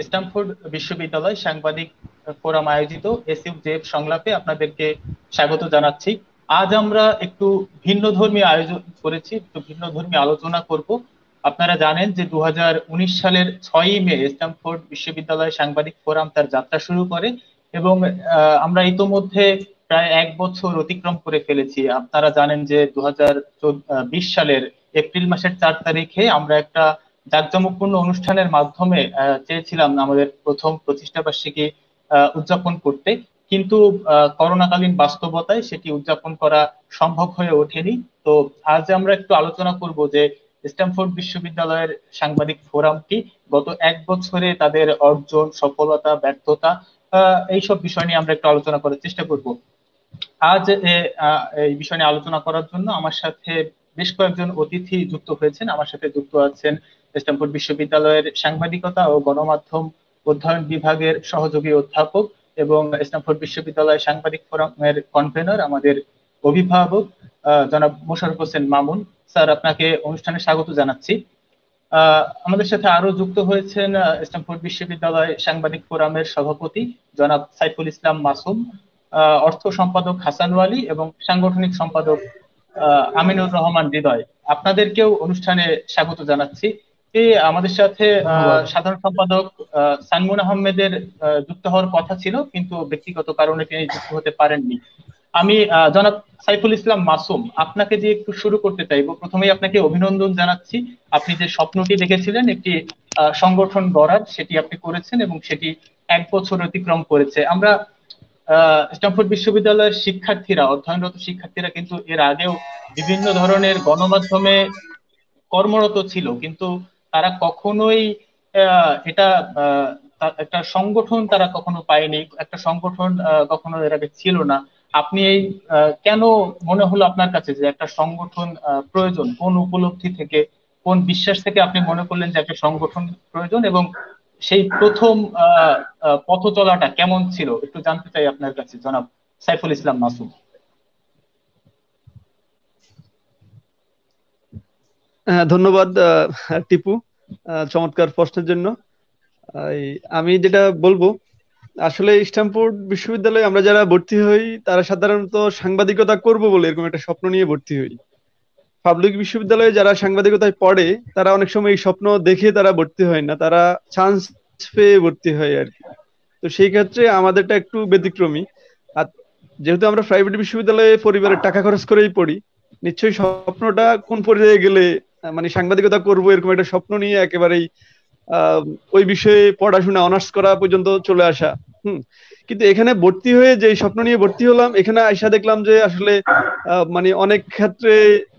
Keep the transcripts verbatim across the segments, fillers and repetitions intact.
Stamford বিশ্ববিদ্যালয় সাংবাদিক forum আয়োজিত এসইউজেএফ সংলাপে আপনাদেরকে স্বাগত জানাচ্ছি। আজ আমরা একটু ভিন্ন ধর্মী আয়োজন করেছি, একটু ভিন্ন ধর্মী আলোচনা করব। আপনারা জানেন যে দু হাজার উনিশ সালের ছয়ই মে স্ট্যামফোর্ড বিশ্ববিদ্যালয় সাংবাদিক ফোরাম তার যাত্রা শুরু করে এবং আহ, আমরা ইতোমধ্যে প্রায় এক বছর অতিক্রম করে ফেলেছি। আপনারা জানেন যে দু হাজার বিশ সালের এপ্রিল মাসের চার তারিখে আমরা একটা জাঁকজমকপূর্ণ অনুষ্ঠানের মাধ্যমে আহ, চেয়েছিলাম আমাদের প্রথম প্রতিষ্ঠা বার্ষিকী আহ, উদযাপন করতে, কিন্তু আহ, করোনাকালীন বাস্তবতায় সেটি উদযাপন করা সম্ভব হয়ে ওঠেনি। তো আজ আমরা একটু আলোচনা করব যে স্ট্যামফোর্ড বিশ্ববিদ্যালয়ের সাংবাদিক ফোরামটি গত এক বছরে তাদের অর্জন, সফলতা, ব্যর্থতা আহ, এইসব বিষয় নিয়ে আমরা একটু আলোচনা করার চেষ্টা করব। আজ এ- আহ, এই বিষয় নিয়ে আলোচনা করার জন্য আমার সাথে বেশ কয়েকজন অতিথি যুক্ত হয়েছেন। আমার সাথে যুক্ত আছেন স্ট্যামফোর্ড বিশ্ববিদ্যালয়ের সাংবাদিকতা ও গণমাধ্যম অধ্যয়ন বিভাগের সহযোগী অধ্যাপক এবং স্ট্যামফোর্ড বিশ্ববিদ্যালয় সাংবাদিক ফোরামের কনভেনর, আমাদের অভিভাবক আহ, জনাব মোশাররফ হোসেন মামুন। স্যার, আপনাকে অনুষ্ঠানে স্বাগত জানাচ্ছি। আহ, আমাদের সাথে আরো যুক্ত হয়েছেন আহ, স্ট্যামফোর্ড বিশ্ববিদ্যালয় সাংবাদিক ফোরামের সভাপতি জনাব সাইফুল ইসলাম মাসুম, আহ, অর্থ সম্পাদক হাসান ওয়ালি এবং সাংগঠনিক সম্পাদক আহ, আমিনুর রহমান হৃদয়। আপনাদেরকেও অনুষ্ঠানে স্বাগত জানাচ্ছি। এই আমাদের সাথে আহ, ধন্যবাদ। সাধারণ সম্পাদক আহ, সানমুন আহমেদের আহ, যুক্ত হওয়ার কথা ছিল, কিন্তু ব্যক্তিগত কারণে তিনি যুক্ত হতে পারেননি। আমি আহ, জনাব সাইফুল ইসলাম মাসুম, আপনাকে দিয়ে একটু শুরু করতে চাইবো। প্রথমেই আপনাকে অভিনন্দন জানাচ্ছি। আপনি যে স্বপ্নটি দেখেছিলেন একটি আহ, সংগঠন গড়ার, সেটি আপনি করেছেন এবং সেটি এক বছর অতিক্রম করেছে। আমরা আহ স্ট্যামফোর্ড বিশ্ববিদ্যালয়ের শিক্ষার্থীরা, অধ্যয়নরত শিক্ষার্থীরা কিন্তু এর আগেও বিভিন্ন ধরনের গণমাধ্যমে কর্মরত ছিল, কিন্তু তারা কখনোই আহ, এটা আহ, তা- একটা সংগঠন তারা কখনো পায়নি, একটা সংগঠন আহ, কখনো এর আগে ছিল না। আপনি এই আহ, কেন মনে হলো আপনার কাছে যে একটা সংগঠন আহ, প্রয়োজন? কোন উপলব্ধি থেকে, কোন বিশ্বাস থেকে আপনি মনে করলেন যে একটা সংগঠন প্রয়োজন, এবং সেই প্রথম আহ আহ, পথ চলাটা কেমন ছিল একটু জানতে চাই আপনার কাছে, জনাব সাইফুল ইসলাম মাসুম। হ্যাঁ, ধন্যবাদ আহ, টিপু, আহ, চমৎকার প্রশ্নের জন্য। এই, আমি যেটা বলবো, আসলে স্ট্যামফোর্ড বিশ্ববিদ্যালয়ে আমরা যারা ভর্তি হই তারা সাধারণত সাংবাদিকতা করব বলে এরকম একটা স্বপ্ন নিয়ে ভর্তি হই। পাবলিক বিশ্ববিদ্যালয়ে যারা সাংবাদিকতায় পড়ে তারা অনেক সময় এই স্বপ্ন দেখে তারা ভর্তি হয় না, তারা চান্স পেয়ে ভর্তি হয় আর কি। তো সেই ক্ষেত্রে আমাদেরটা একটু ব্যতিক্রমী। আর যেহেতু আমরা প্রাইভেট বিশ্ববিদ্যালয়ে পরিবারের টাকা খরচ করেই পড়ি, নিশ্চয়ই স্বপ্নটা কোন পর্যায়ে গেলে আহ, মানে সাংবাদিকতা করবো এরকম একটা স্বপ্ন নিয়ে একেবারেই আহ ওই বিষয়ে পড়াশোনা অনার্স করা পর্যন্ত চলে আসা। হুম। কিন্তু এখানে ভর্তি হয়ে যে স্বপ্ন নিয়ে ভর্তি হলাম, এখানে আইসা দেখলাম যে আসলে আহ, মানে অনেক ক্ষেত্রে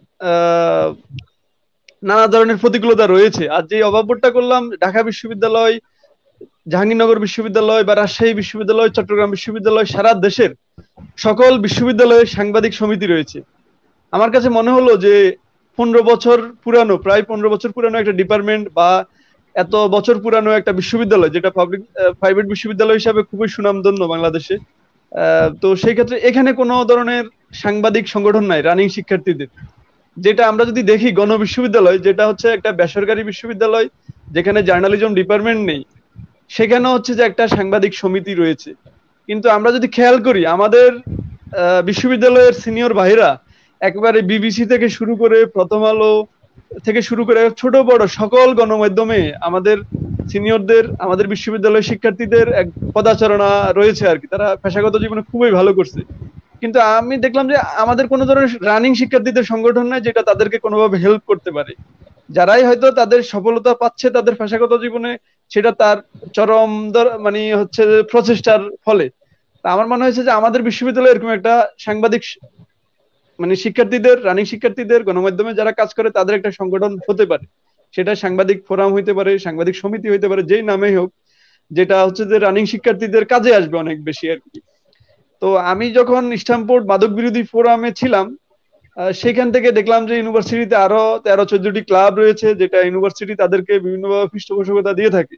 আহ নানা ধরনের প্রতিকূলতা রয়েছে। আর যে অভাবটা করলাম, ঢাকা বিশ্ববিদ্যালয়, জাহাঙ্গীরনগর বিশ্ববিদ্যালয় বা রাজশাহী বিশ্ববিদ্যালয়, চট্টগ্রাম বিশ্ববিদ্যালয়, সারা দেশের সকল বিশ্ববিদ্যালয়ে সাংবাদিক সমিতি রয়েছে। আমার কাছে মনে হলো যে পনেরো বছর পুরানো, প্রায় পনেরো বছর পুরানো একটা ডিপার্টমেন্ট বা এত বছর পুরানো একটা বিশ্ববিদ্যালয়, যেটা পাবলিক প্রাইভেট বিশ্ববিদ্যালয় হিসাবে খুবই সুনামধন্য বাংলাদেশে, আহ, তো সেই ক্ষেত্রে এখানে কোনো ধরনের সাংবাদিক সংগঠন নাই রানিং শিক্ষার্থীদের। যেটা আমরা যদি দেখি গণ বিশ্ববিদ্যালয়, যেটা হচ্ছে একটা বেসরকারি বিশ্ববিদ্যালয় যেখানে জার্নালিজম ডিপার্টমেন্ট নেই, সেখানে হচ্ছে যে একটা সাংবাদিক সমিতি রয়েছে। কিন্তু আমরা যদি খেয়াল করি আমাদের আহ, বিশ্ববিদ্যালয়ের সিনিয়র ভাইরা একেবারে বিবিসি থেকে শুরু করে প্রথম আলো থেকে শুরু করে ছোট বড় সকল গণমাধ্যমে আমাদের সিনিয়রদের, আমাদের বিশ্ববিদ্যালয়ের শিক্ষার্থীদের এক পদাচারণা রয়েছে আর কি। তারা পেশাগত জীবনে খুবই ভালো করছে। কিন্তু আমি দেখলাম যে আমাদের কোনো ধরনের রানিং শিক্ষার্থীদের সংগঠন নাই যেটা তাদেরকে কোনোভাবে হেল্প করতে পারে। যারাই হয়তো তাদের সফলতা পাচ্ছে তাদের পেশাগত জীবনে, সেটা তার চরম দর- মানে হচ্ছে যে প্রচেষ্টার ফলে। তা আমার মনে হয়েছে যে আমাদের বিশ্ববিদ্যালয়ে এরকম একটা সাংবাদিক স- মানে শিক্ষার্থীদের, রানিং শিক্ষার্থীদের গণমাধ্যমে যারা কাজ করে তাদের একটা সংগঠন হতে পারে। সেটা সাংবাদিক ফোরাম হইতে পারে, সাংবাদিক সমিতি হইতে পারে, যেই নামে হোক, যেটা হচ্ছে যে রানিং শিক্ষার্থীদের কাজে আসবে অনেক বেশি আর কি। তো আমি যখন স্ট্যামফোর্ড মাদক বিরোধী ফোরামে ছিলাম, আহ, সেখান থেকে দেখলাম যে ইউনিভার্সিটিতে আরো তেরো চোদ্দটি ক্লাব রয়েছে, যেটা ইউনিভার্সিটি তাদেরকে বিভিন্নভাবে পৃষ্ঠপোষকতা দিয়ে থাকে।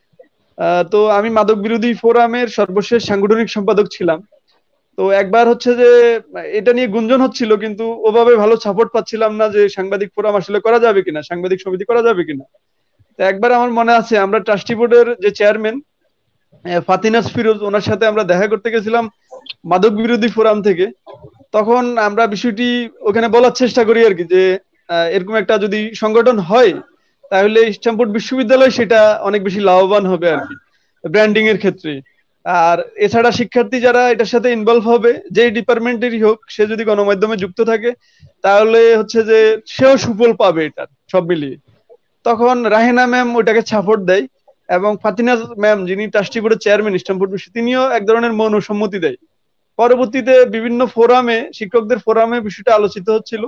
আহ, তো আমি মাদক বিরোধী ফোরামের সর্বশেষ সাংগঠনিক সম্পাদক ছিলাম। তো একবার হচ্ছে যে এটা নিয়ে গুঞ্জন হচ্ছিল, কিন্তু ওভাবে ভালো সাপোর্ট পাচ্ছিলাম না যে সাংবাদিক ফোরাম আসলে করা যাবে কিনা, সাংবাদিক সমিতি করা যাবে কিনা। তো তো একবার আমার মনে আছে আমরা ট্রাস্টি বোর্ডের যে চেয়ারম্যান ফাতিনাস ফিরোজ, ওনার সাথে আমরা দেখা করতে গেছিলাম মাদক বিরোধী ফোরাম থেকে। তখন আমরা বিষয়টি ওখানে বলার চেষ্টা করি আর কি, যে এরকম একটা যদি সংগঠন হয় তাহলে স্ট্যামফোর্ড বিশ্ববিদ্যালয় সেটা অনেক বেশি লাভবান হবে আর কি, ব্র্যান্ডিং এর ক্ষেত্রে। আর এছাড়া শিক্ষার্থী যারা এটার সাথে ইনভলভ হবে, যে ডিপার্টমেন্টেরই হোক, সে যদি গণমাধ্যমে যুক্ত থাকে তাহলে হচ্ছে যে সেও সুফল পাবে এটা সব মিলিয়ে। তখন রাহেনা ম্যাম ওটাকে সাপোর্ট দেয়, এবং ফাতিনা ম্যাম যিনি ট্রাস্টি বোর্ডের চেয়ারম্যান স্ট্যামফোর্ড বিশ্ব, তিনিও এক ধরনের মৌন সম্মতি দেয়। পরবর্তীতে বিভিন্ন ফোরামে, শিক্ষকদের ফোরামে বিষয়টা আলোচিত হচ্ছিল।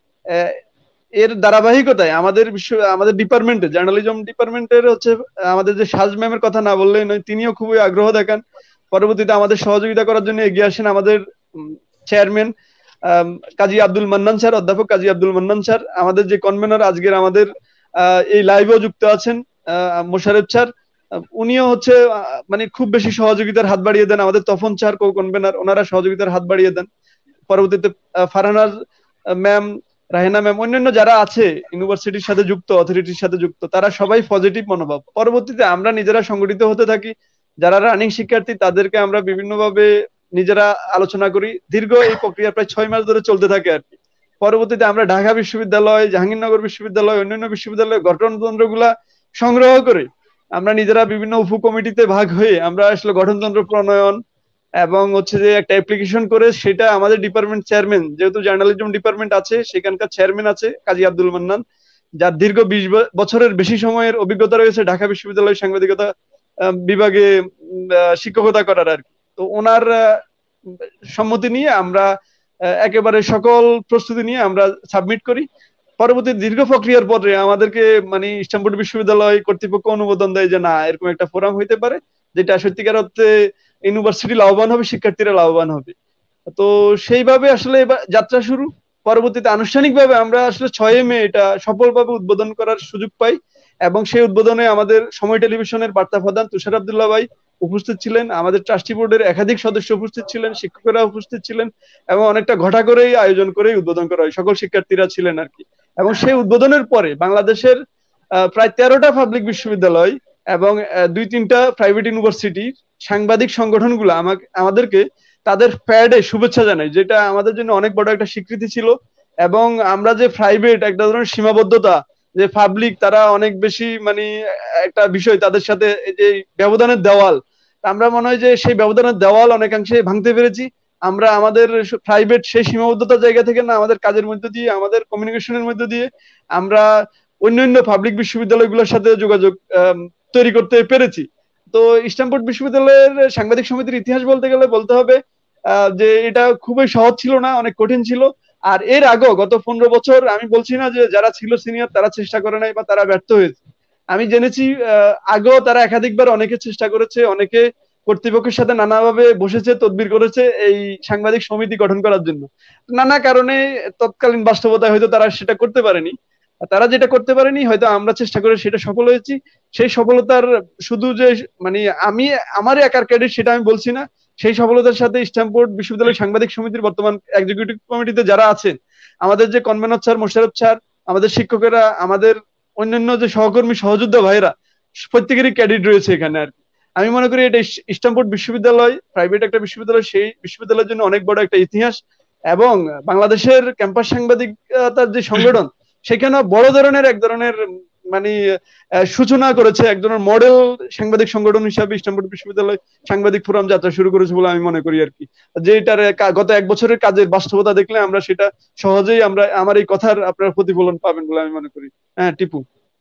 এর ধারাবাহিকতায় আমাদের বিশ্ব আমাদের ডিপার্টমেন্টে, জার্নালিজম ডিপার্টমেন্টের হচ্ছে আমাদের যে সাজ ম্যামের কথা না বললেই নয়, তিনিও খুবই আগ্রহ দেখান। পরবর্তীতে আমাদের সহযোগিতা করার জন্য এগিয়ে আসেন আমাদের চেয়ারম্যান কাজী আব্দুল মান্নান স্যার, অধ্যাপক কাজী আব্দুল মান্নান স্যার। আমাদের যে কনভেনর আজকের আমাদের এই লাইভেও যুক্ত আছেন মোশারেফ স্যার, উনিও হচ্ছে মানে খুব বেশি সহযোগিতার হাত বাড়িয়ে দেন। আমাদের তফন স্যার কো কনভেনর, ওনারা সহযোগিতার হাত বাড়িয়ে দেন। পরবর্তীতে ফারহানাজ ম্যাম, রাহেনা ম্যাম, অন্যান্য যারা আছে ইউনিভার্সিটির সাথে যুক্ত, অথরিটির সাথে যুক্ত, তারা সবাই পজিটিভ মনোভাব। পরবর্তীতে আমরা নিজেরা সংগঠিত হতে থাকি, যারা রানিং শিক্ষার্থী তাদেরকে আমরা বিভিন্নভাবে নিজেরা আলোচনা করি। দীর্ঘ এই প্রক্রিয়া প্রায় ছয় মাস ধরে চলতে থাকে আর কি। পরবর্তীতে আমরা ঢাকা বিশ্ববিদ্যালয়, জাহাঙ্গীরনগর বিশ্ববিদ্যালয়, অন্যান্য বিশ্ববিদ্যালয় গঠনতন্ত্র গুলা সংগ্রহ করে আমরা নিজেরা বিভিন্ন উপকমিটিতে ভাগ হয়ে আমরা আসলে গঠনতন্ত্র প্রণয়ন এবং হচ্ছে যে একটা অ্যাপ্লিকেশন করে সেটা আমাদের ডিপার্টমেন্ট চেয়ারম্যান, যেহেতু জার্নালিজম ডিপার্টমেন্ট আছে সেখানকার চেয়ারম্যান আছে কাজী আব্দুল মান্নান, যার দীর্ঘ বিশ বছরের বেশি সময়ের অভিজ্ঞতা রয়েছে ঢাকা বিশ্ববিদ্যালয়ের সাংবাদিকতা বিভাগে শিক্ষকতা করার আর কি। তো ওনার সম্মতি নিয়ে আমরা একেবারে সকল প্রস্তুতি নিয়ে আমরা সাবমিট করি। পরবর্তী দীর্ঘ প্রক্রিয়ার পরে আমাদেরকে মানে স্ট্যামফোর্ড বিশ্ববিদ্যালয় কর্তৃপক্ষ অনুমোদন দেয় যে না, এরকম একটা ফোরাম হইতে পারে যেটা সত্যিকার অর্থে ইউনিভার্সিটি লাভবান হবে, শিক্ষার্থীরা লাভবান হবে। তো সেইভাবে আসলে যাত্রা শুরু। পরবর্তীতে আনুষ্ঠানিকভাবে আমরা আসলে ছয় মে এটা সফলভাবে উদ্বোধন করার সুযোগ পাই, এবং সেই উদ্বোধনে আমাদের সময় টেলিভিশনের বার্তা প্রধান তুষার আব্দুল্লাহ ভাই উপস্থিত ছিলেন, আমাদের ট্রাস্টি বোর্ডের একাধিক সদস্য উপস্থিত ছিলেন, শিক্ষকরা উপস্থিত ছিলেন, এবং অনেকটা ঘটা করেই আয়োজন করেই উদ্বোধন করা হয়, সকল শিক্ষার্থীরা ছিলেন আর কি। এবং সেই উদ্বোধনের পরে বাংলাদেশের প্রায় তেরোটা পাবলিক বিশ্ববিদ্যালয় এবং দুই তিনটা প্রাইভেট ইউনিভার্সিটির সাংবাদিক সংগঠনগুলো আমাকে আমাদেরকে তাদের প্যাডে শুভেচ্ছা জানাই, যেটা আমাদের জন্য অনেক বড় একটা স্বীকৃতি ছিল। এবং আমরা যে প্রাইভেট একটা ধরনের সীমাবদ্ধতা, যে পাবলিক তারা অনেক বেশি মানে একটা বিষয়, তাদের সাথে যে ব্যবধানের দেওয়াল, আমরা মনে হয় যে সেই ব্যবধানের দেওয়াল অনেকাংশে ভাঙতে পেরেছি। আমরা আমাদের প্রাইভেট সেই সীমাবদ্ধতার জায়গা থেকে না, আমাদের কাজের মধ্যে দিয়ে, আমাদের কমিউনিকেশনের মধ্যে দিয়ে আমরা অন্যান্য পাবলিক বিশ্ববিদ্যালয়গুলোর সাথে যোগাযোগ তৈরি করতে পেরেছি। তো স্ট্যামফোর্ড বিশ্ববিদ্যালয়ের সাংবাদিক সমিতির ইতিহাস বলতে গেলে বলতে হবে যে এটা খুবই সহজ ছিল না, অনেক কঠিন ছিল। আর এর আগেও গত পনেরো বছর আমি বলছি না যে যারা ছিল সিনিয়র তারা চেষ্টা করে নাই বা তারা ব্যর্থ হয়েছে, আমি জেনেছি আগেও তারা একাধিকবার অনেকে চেষ্টা করেছে, অনেকে কর্তৃপক্ষের সাথে নানাভাবে বসেছে, তদবির করেছে এই সাংবাদিক সমিতি গঠন করার জন্য। নানা কারণে তৎকালীন বাস্তবতায় হয়তো তারা সেটা করতে পারেনি। তারা যেটা করতে পারেনি হয়তো আমরা চেষ্টা করে সেটা সফল হয়েছি। সেই সফলতার শুধু যে মানে আমি আমার একার ক্রেডিট সেটা আমি বলছি না, সেই সফলতার সাথে স্ট্যামফোর্ড বিশ্ববিদ্যালয় সাংবাদিক সমিতির বর্তমান এক্সিকিউটিভ কমিটিতে যারা আছেন, আমাদের যে কনভেনর স্যার, মোশাররফ স্যার, আমাদের শিক্ষকেরা, আমাদের অন্যান্য যে সহকর্মী সহযোদ্ধা ভাইরা, প্রত্যেকেরই ক্রেডিট রয়েছে এখানে আর কি। আমি মনে করি এটা স্ট্যামফোর্ড বিশ্ববিদ্যালয় প্রাইভেট একটা বিশ্ববিদ্যালয়, সেই বিশ্ববিদ্যালয়ের জন্য অনেক বড় একটা ইতিহাস। এবং বাংলাদেশের ক্যাম্পাস সাংবাদিকতার যে সংগঠন, সেখানে বড় ধরনের এক ধরনের মানে সূচনা করেছে, এক ধরনের মডেল সাংবাদিক সংগঠন হিসাবে স্ট্যামফোর্ড বিশ্ববিদ্যালয় সাংবাদিক ফোরাম যাত্রা শুরু করেছে বলে আমি মনে করি আর কি। যে এটার গত এক বছরের কাজের বাস্তবতা দেখলে আমরা সেটা সহজেই আমরা আমার এই কথার আপনার প্রতিফলন পাবেন বলে আমি মনে করি। হ্যাঁ টিপু,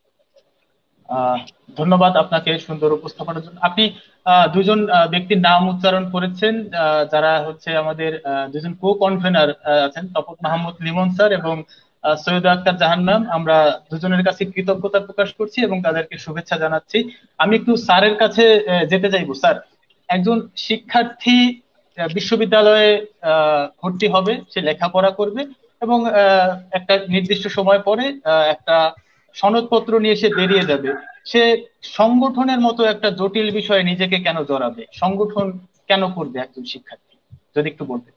ধন্যবাদ আপনাকে সুন্দর উপস্থাপনের জন্য। আপনি দুজন ব্যক্তির নাম উচ্চারণ করেছেন যারা হচ্ছে আমাদের দুজন কো কনভেনার আছেন, তপন মাহমুদ লিমন স্যার এবং সৈয়দ আক্তার জাহান ম্যাম। আমরা দুজনের কাছে কৃতজ্ঞতা প্রকাশ করছি এবং তাদেরকে শুভেচ্ছা জানাচ্ছি। আমি একটু স্যারের কাছে যেতে চাইবো। স্যার, একজন শিক্ষার্থী বিশ্ববিদ্যালয়ে ভর্তি হবে, সে লেখাপড়া করবে এবং একটা নির্দিষ্ট সময় পরে একটা সনদপত্র নিয়ে সে বেরিয়ে যাবে। সে সংগঠনের মতো একটা জটিল বিষয়ে নিজেকে কেন জড়াবে? সংগঠন কেন করবে একজন শিক্ষার্থী? যদি একটু বলতেন।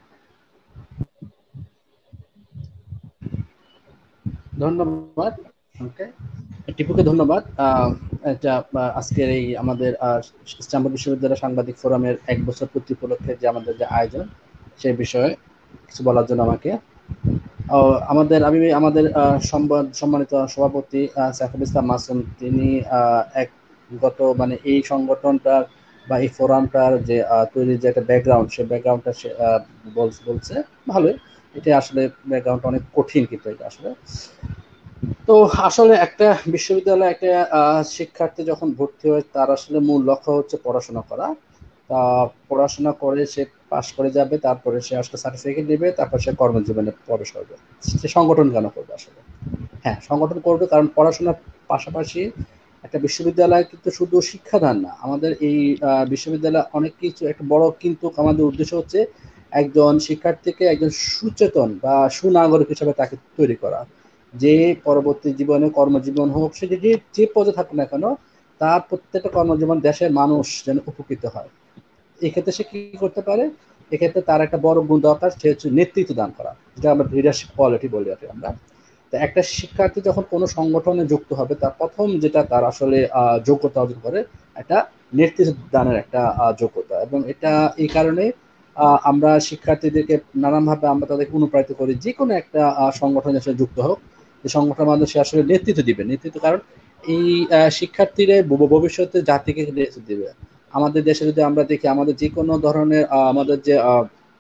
ধন্যবাদ। ওকে, টিপুকে ধন্যবাদ। আহ, এটা আহ, আজকের এই আমাদের আহ, স্ট্যামফোর্ড বিশ্ববিদ্যালয় সাংবাদিক ফোরামের এক বছর পূর্তি উপলক্ষে যে আমাদের যে আয়োজন, সেই বিষয়ে কিছু বলার জন্য আমাকে আহ, আমাদের আমি আমাদের আহ, সম্বা- সম্মানিত সভাপতি আহ, সাইফুল ইসলাম মাসুম, তিনি আহ, এক গত মানে এই সংগঠনটার বা এই ফোরামটার যে আহ, তৈরির যে একটা ব্যাকগ্রাউন্ড, সেই ব্যাকগ্রাউন্ডটা সে আহ, বল- বলছে ভালোই। এটা আসলে ব্যাকগ্রাউন্ডটা অনেক কঠিন, কিন্তু এটা আসলে তো আসলে একটা বিশ্ববিদ্যালয়ে একটা আহ, শিক্ষার্থী যখন ভর্তি হয়, তার আসলে মূল লক্ষ্য হচ্ছে পড়াশোনা করা। তা পড়াশোনা করে সে পাশ করে যাবে, তারপরে সে আসলে সার্টিফিকেট দিবে, তারপর সে কর্মজীবনে প্রবেশ করবে। সে সংগঠন কেন করবে আসলে? হ্যাঁ, সংগঠন করবে কারণ পড়াশোনার পাশাপাশি একটা বিশ্ববিদ্যালয় কিন্তু শুধু শিক্ষাদান না, আমাদের এই আহ, বিশ্ববিদ্যালয় অনেক কিছু একটা বড়, কিন্তু আমাদের উদ্দেশ্য হচ্ছে একজন শিক্ষার্থীকে একজন সুচেতন বা সুনাগরিক হিসেবে তাকে তৈরি করা, যে পরবর্তী জীবনে কর্মজীবন হোক, সে যে যে পদে থাকুক না কেন, তার প্রত্যেকটা কর্মজীবন দেশের মানুষ যেন উপকৃত হয়। এক্ষেত্রে সে কি করতে পারে? এক্ষেত্রে তার একটা বড় গুণ দরকার, সে হচ্ছে নেতৃত্ব দান করা, যেটা আমরা লিডারশিপ কোয়ালিটি বলি আর কি আমরা। তো একটা শিক্ষার্থী যখন কোনো সংগঠনে যুক্ত হবে, তার প্রথম যেটা তার আসলে আহ, যোগ্যতা অর্জন করে, একটা নেতৃত্ব দানের একটা আহ, যোগ্যতা। এবং এটা এই কারণে আহ, আমরা শিক্ষার্থীদেরকে নানানভাবে আমরা তাদেরকে অনুপ্রাণিত করি, যে কোনো একটা আহ, সংগঠনে সে যুক্ত হোক, যে সংগঠনের মাধ্যমে সে আসলে নেতৃত্ব দিবে। নেতৃত্ব কারণ এই আহ, শিক্ষার্থীরা ভ- ভবিষ্যতে জাতিকে নেতৃত্ব দিবে। আমাদের দেশে যদি আমরা দেখি, আমাদের যে কোনো ধরনের আহ, আমাদের যে আহ,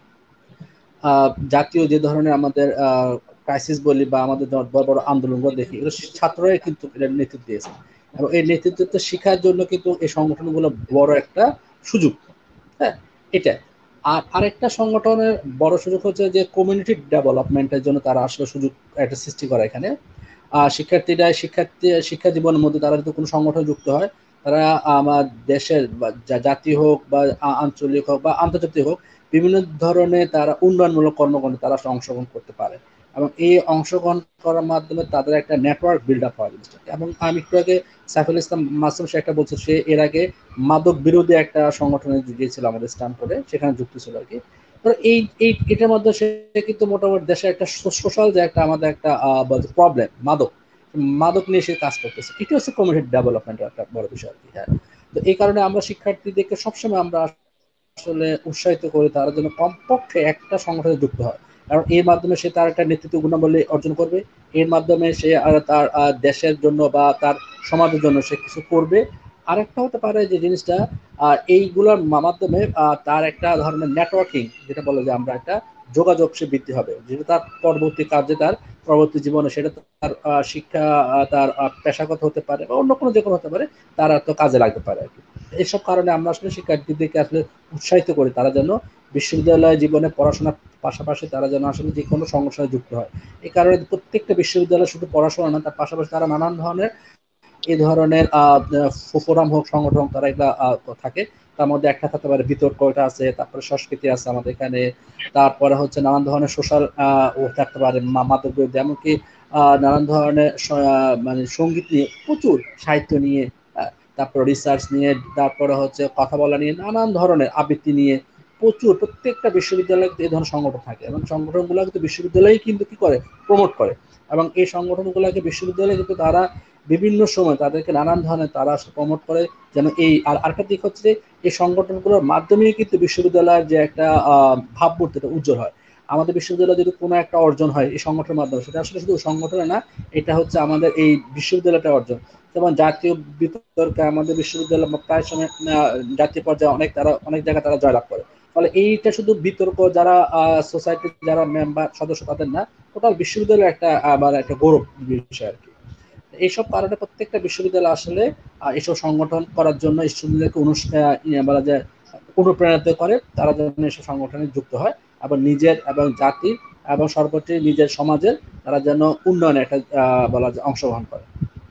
আহ, জাতীয় যে ধরনের আমাদের ক্রাইসিস বলি বা আমাদের যখন বড় বড় আন্দোলনগুলো দেখি, এগুলো ছাত্ররাই কিন্তু এটার নেতৃত্ব দিয়েছে। এবং এই নেতৃত্ব শেখার জন্য কিন্তু এই সংগঠনগুলো বড় একটা সুযোগ। হ্যাঁ, এটা। আর আরেকটা সংগঠনের বড় সুযোগ হচ্ছে যে কমিউনিটি ডেভেলপমেন্টের জন্য তারা আসলে সুযোগ একটা সৃষ্টি করে এখানে। আহ, শিক্ষার্থীরা শিক্ষার্থী শিক্ষা জীবনের মধ্যে তারা যদি কোনো সংগঠনে যুক্ত হয়, তারা আমার দেশের বা জা- জাতীয় হোক বা আ- আঞ্চলিক হোক বা আন্তর্জাতিক হোক, বিভিন্ন ধরনের তারা উন্নয়নমূলক কর্মকাণ্ডে তারা আসলে অংশগ্রহণ করতে পারে। এবং এই অংশগ্রহণ করার মাধ্যমে তাদের একটা নেটওয়ার্ক বিল্ড আপ হয় জিনিসটাকে। এবং আমি একটু আগে সাইফুল ইসলাম মাসুম সে একটা বলছে, সে এর আগে মাদক বিরোধী একটা সংগঠনে গিয়েছিল আমাদের স্ট্যানফোর্ডে, সেখানে যুক্ত ছিল আর কি। তো এই এই এটার মধ্যে সে কিন্তু মোটামুটি দেশে একটা সোশ্যাল যে একটা আমাদের একটা প্রবলেম, মাদক মাদক নিয়ে সে কাজ করতেছে, এটা হচ্ছে কমিউনিটি ডেভেলপমেন্টের একটা বড় বিষয় আর কি। হ্যাঁ, তো এই কারণে আমরা শিক্ষার্থীদেরকে সবসময় আমরা আসলে উৎসাহিত করি তারা যেন কমপক্ষে একটা সংগঠনে যুক্ত হয়। কারণ এর মাধ্যমে সে তার একটা নেতৃত্ব গুণাবলী অর্জন করবে। এর মাধ্যমে সে আর তার আহ, দেশের জন্য বা তার সমাজের জন্য সে কিছু করবে। আরেকটা হতে পারে যে জিনিসটা আহ, এইগুলোর মা- মাধ্যমে আহ, তার একটা ধরনের নেটওয়ার্কিং, যেটা বলে যে আমরা একটা যোগাযোগ সে বৃদ্ধি হবে, যেটা তার পরবর্তী কার্যে, তার পরবর্তী জীবনে সেটা তার আহ, শিক্ষা আহ, তার আহ, পেশাগত হতে পারে বা অন্য কোনো যে কোনো হতে পারে, তার তো কাজে লাগতে পারে আর কি। এইসব কারণে আমরা আসলে শিক্ষার্থীদেরকে আসলে উৎসাহিত করি তারা যেন বিশ্ববিদ্যালয় জীবনে পড়াশোনার পাশাপাশি তারা যেন আসলে যে কোনো সংগঠনে যুক্ত হয়। এই কারণে প্রত্যেকটা বিশ্ববিদ্যালয় শুধু পড়াশোনা না, তার পাশাপাশি তারা নানান ধরনের এই ধরনের আহ, ফোরাম হোক, সংগঠন হোক, তারা এগুলা আহ, থাকে। তার মধ্যে একটা থাকতে পারে বিতর্ক, এটা আছে, তারপরে সংস্কৃতি আছে আমাদের এখানে, তারপরে হচ্ছে নানান ধরনের সোশ্যাল ও থাকতে পারে, মা- মাদক বিরোধী, এমনকি আহ, নানান ধরনের স- আহ, মানে সঙ্গীত নিয়ে প্রচুর, সাহিত্য নিয়ে, আহ, তারপর রিসার্চ নিয়ে, তারপরে হচ্ছে কথা বলা নিয়ে, নানান ধরনের আবৃত্তি নিয়ে প্রচুর প্রত্যেকটা বিশ্ববিদ্যালয়ে এই ধরনের সংগঠন থাকে। এবং সংগঠনগুলো কিন্তু বিশ্ববিদ্যালয় কিন্তু কি করে, প্রমোট করে। এবং এই সংগঠনগুলোকে বিশ্ববিদ্যালয়ে কিন্তু তারা বিভিন্ন সময় তাদেরকে নানান ধরনের তারা প্রমোট করে, যেন এই আর আরেকটা দিক হচ্ছে যে এই সংগঠনগুলোর মাধ্যমেই কিন্তু বিশ্ববিদ্যালয়ের যে একটা আহ ভাবমূর্তি এটা উজ্জ্বল হয়। আমাদের বিশ্ববিদ্যালয়ে যদি কোনো একটা অর্জন হয় এই সংগঠনের মাধ্যমে, সেটা আসলে শুধু সংগঠনে না, এটা হচ্ছে আমাদের এই বিশ্ববিদ্যালয়টা অর্জন। যেমন জাতীয় বিতর্কে আমাদের বিশ্ববিদ্যালয় প্রায় সময় আহ, জাতীয় পর্যায়ে অনেক তারা অনেক জায়গায় তারা জয়লাভ করে। ফলে এইটা শুধু বিতর্ক যারা সোসাইটির যারা মেম্বার সদস্য তাদের না, টোটাল বিশ্ববিদ্যালয়ের একটা আবার একটা গৌরব বিষয় আর কি। এইসব কারণে প্রত্যেকটা বিশ্ববিদ্যালয় আসলে আহ, এসব সংগঠন করার জন্য স্টুডেন্টদেরকে অনুষ্ঠান বলা যায় অনুপ্রাণিত করে, তারা যেন এসব সংগঠনে যুক্ত হয় এবং নিজের এবং জাতির এবং সর্বোচ্চ নিজের সমাজের তারা যেন উন্নয়নে একটা আহ, বলা যায় অংশগ্রহণ করে।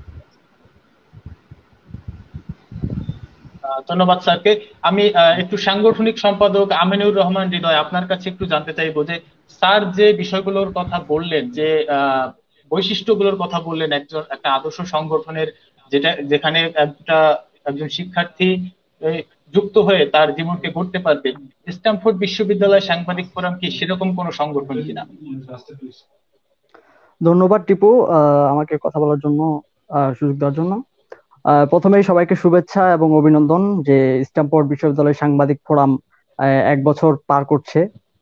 আহ, ধন্যবাদ স্যারকে। আমি আহ, একটু সাংগঠনিক সম্পাদক আমিনুর রহমান হৃদয় আপনার কাছে একটু জানতে চাইবো যে স্যার যে বিষয়গুলোর কথা বললেন, যে আহ, বৈশিষ্ট্যগুলোর কথা বললেন একজন একটা আদর্শ সংগঠনের, যেটা যেখানে একটা একজন শিক্ষার্থী এই, যুক্ত হয়ে তার জীবনকে গড়তে পারবে, স্ট্যামফোর্ড বিশ্ববিদ্যালয় সাংবাদিক ফোরাম কি সেরকম কোনো সংগঠন কিনা? ধন্যবাদ টিপু, আহ, আমাকে কথা বলার জন্য, আহ, সুযোগ দেওয়ার জন্য। আহ, প্রথমেই সবাইকে শুভেচ্ছা এবং অভিনন্দন যে স্ট্যামফোর্ড বিশ্ববিদ্যালয় সাংবাদিক ফোরাম আহ, এক বছর পার করছে।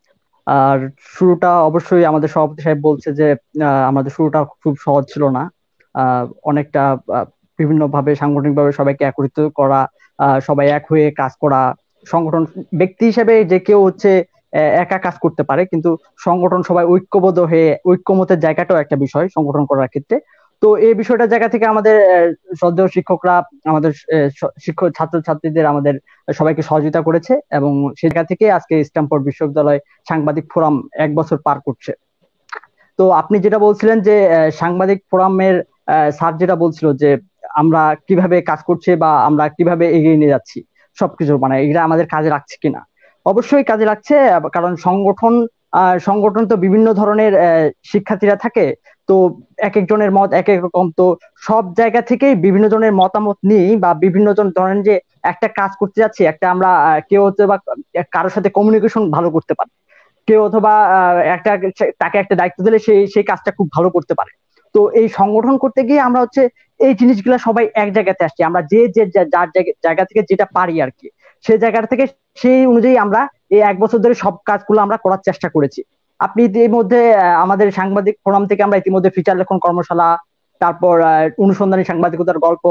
আর শুরুটা অবশ্যই আমাদের সভাপতি সাহেব বলছে যে আহ, আমাদের শুরুটা খুব সহজ ছিল না। আহ, অনেকটা বিভিন্ন ভাবে সাংগঠনিক ভাবে সবাইকে একত্রিত করা, আহ, সবাই এক হয়ে কাজ করা। সংগঠন ব্যক্তি হিসেবে যে কেউ হচ্ছে আহ, একা কাজ করতে পারে, কিন্তু সংগঠন সবাই ঐক্যবদ্ধ হয়ে ঐক্যমতের জায়গাটাও একটা বিষয় সংগঠন করার ক্ষেত্রে। তো এই বিষয়টার জায়গা থেকে আমাদের আহ, শ্রদ্ধেয় শিক্ষকরা আমাদের আহ, স- শিক্ষক ছাত্র ছাত্রীদের আমাদের সবাইকে সহযোগিতা করেছে, এবং সেই জায়গা থেকে আজকে স্ট্যামফোর্ড বিশ্ববিদ্যালয় সাংবাদিক ফোরাম এক বছর পার করছে। তো আপনি যেটা বলছিলেন যে আহ, সাংবাদিক ফোরামের স্যার যেটা বলছিল যে আমরা কিভাবে কাজ করছে বা আমরা কিভাবে এগিয়ে নিয়ে যাচ্ছি সবকিছু, মানে এটা আমাদের কাজে লাগছে কিনা। অবশ্যই কাজে লাগছে, আব- কারণ সংগঠন আহ, সংগঠন তো বিভিন্ন ধরনের আহ, শিক্ষার্থীরা থাকে। তো এক একজনের মত এক এক রকম, তো সব জায়গা থেকেই বিভিন্ন জনের মতামত নিয়ে বা বিভিন্ন জন ধরেন যে একটা কাজ করতে যাচ্ছি, একটা আমরা আহ, কেউ হচ্ছে বা কারোর সাথে কমিউনিকেশন ভালো করতে পারে, কেউ অথবা আহ, একটা তাকে একটা দায়িত্ব দিলে সেই সেই কাজটা খুব ভালো করতে পারে। তো এই সংগঠন করতে গিয়ে আমরা হচ্ছে এই জিনিসগুলো সবাই এক জায়গাতে আসছি, আমরা যে যে যা- যার জায়গা জায়গা থেকে যেটা পারি আর কি, সেই জায়গা থেকে সেই অনুযায়ী আমরা এই এক বছর ধরে সব কাজগুলো আমরা করার চেষ্টা করেছি। আপনি ইতিমধ্যে আহ, আমাদের সাংবাদিক ফোরাম থেকে আমরা ইতিমধ্যে ফিচার লেখন কর্মশালা, তারপর আহ, অনুসন্ধানী সাংবাদিকতার গল্প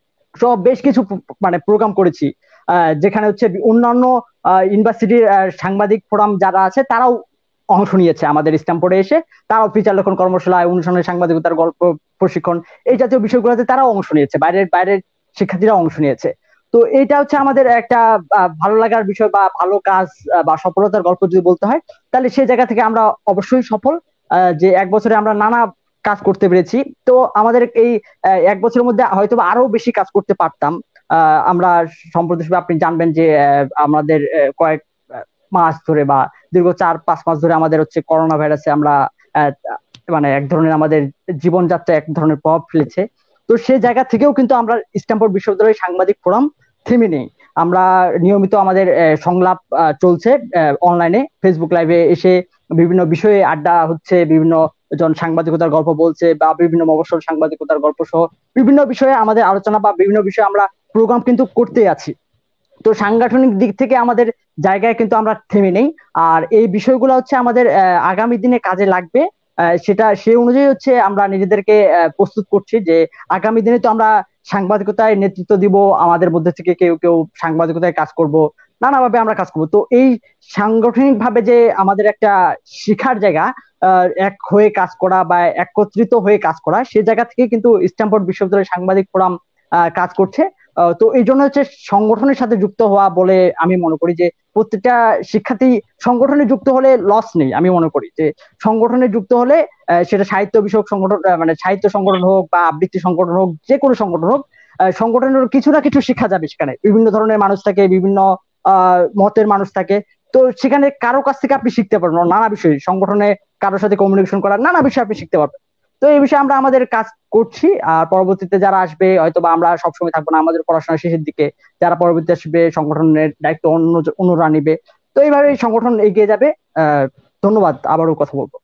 সব বেশ কিছু প- মানে প্রোগ্রাম করেছি, আহ, যেখানে হচ্ছে অন্যান্য ইউনিভার্সিটির সাংবাদিক ফোরাম যারা আছে তারাও অংশ নিয়েছে আমাদের স্ট্যামফোর্ডে এসে। তারাও ফিচার লেখন কর্মশালায়, অনুসন্ধানী সাংবাদিকতার গল্প প্রশিক্ষণ, এই জাতীয় বিষয়গুলোতে তারাও অংশ নিয়েছে, বাইরের বাইরের শিক্ষার্থীরা অংশ নিয়েছে। তো এইটা হচ্ছে আমাদের একটা আহ, ভালো লাগার বিষয় বা ভালো কাজ, আহ, বা সফলতার গল্প যদি বলতে হয়, তাহলে সেই জায়গা থেকে আমরা অবশ্যই সফল। আহ, যে এক বছরে আমরা নানা কাজ করতে পেরেছি। তো আমাদের এই আহ, এক বছরের মধ্যে হয়তো বা আরো বেশি কাজ করতে পারতাম। আহ, আমরা সম্প্রতি হিসেবে আপনি জানবেন যে আহ, আমাদের আহ, কয়েক আহ, মাস ধরে বা দীর্ঘ চার পাঁচ মাস ধরে আমাদের হচ্ছে করোনা ভাইরাসে আমরা আহ, মানে এক ধরনের আমাদের জীবনযাত্রা এক ধরনের প্রভাব ফেলেছে। তো সেই জায়গা থেকেও কিন্তু আমরা স্ট্যামফোর্ড বিশ্ববিদ্যালয়ের সাংবাদিক ফোরাম থেমে নেই। আমরা নিয়মিত আমাদের আহ, সংলাপ আহ, চলছে অনলাইনে, ফেসবুক লাইভে এসে বিভিন্ন বিষয়ে আড্ডা হচ্ছে, বিভিন্ন জন সাংবাদিকতার গল্প বলছে বা বিভিন্ন মফস্বল সাংবাদিকতার গল্প সহ বিভিন্ন বিষয়ে আমাদের আলোচনা বা বিভিন্ন বিষয়ে আমরা প্রোগ্রাম কিন্তু করতে আছি। তো সাংগঠনিক দিক থেকে আমাদের জায়গায় কিন্তু আমরা থেমে নেই। আর এই বিষয়গুলো হচ্ছে আমাদের আহ, আগামী দিনে কাজে লাগবে। আহ, সেটা সেই অনুযায়ী হচ্ছে আমরা নিজেদেরকে আহ, প্রস্তুত করছি যে আগামী দিনে তো আমরা সাংবাদিকতায় নেতৃত্ব দিব, আমাদের মধ্যে থেকে কেউ কেউ সাংবাদিকতায় কাজ করব, নানাভাবে আমরা কাজ করব। তো এই সাংগঠনিক ভাবে যে আমাদের একটা শিখার জায়গা, আহ, এক হয়ে কাজ করা বা একত্রিত হয়ে কাজ করা, সেই জায়গা থেকে কিন্তু স্ট্যামফোর্ড বিশ্ববিদ্যালয় সাংবাদিক ফোরাম আহ, কাজ করছে। আহ, তো এই জন্য হচ্ছে সংগঠনের সাথে যুক্ত হওয়া বলে আমি মনে করি যে প্রত্যেকটা শিক্ষার্থী সংগঠনে যুক্ত হলে লস নেই। আমি মনে করি যে সংগঠনে যুক্ত হলে আহ, সেটা সাহিত্য বিষয়ক সংগঠন, আহ, মানে সাহিত্য সংগঠন হোক বা আবৃত্তি সংগঠন হোক, যে কোনো সংগঠন হোক, আহ, সংগঠনের কিছু না কিছু শেখা যাবে। সেখানে বিভিন্ন ধরনের মানুষ থাকে, বিভিন্ন আহ মতের মানুষ থাকে। তো সেখানে কারো কাছ থেকে আপনি শিখতে পারবেন নানা বিষয়, সংগঠনে কারোর সাথে কমিউনিকেশন করার নানা বিষয় আপনি শিখতে পারবেন। তো এই বিষয়ে আমরা আমাদের কাজ করছি। আর পরবর্তীতে যারা আসবে, হয়তো বা আমরা সবসময় থাকবো না, আমাদের পড়াশোনা শেষের দিকে যারা পরবর্তীতে আসবে সংগঠনের দায়িত্ব অন্য অন্যরা নিবে। তো এইভাবে সংগঠন এগিয়ে যাবে। আহ ধন্যবাদ, আবারও কথা বলবো।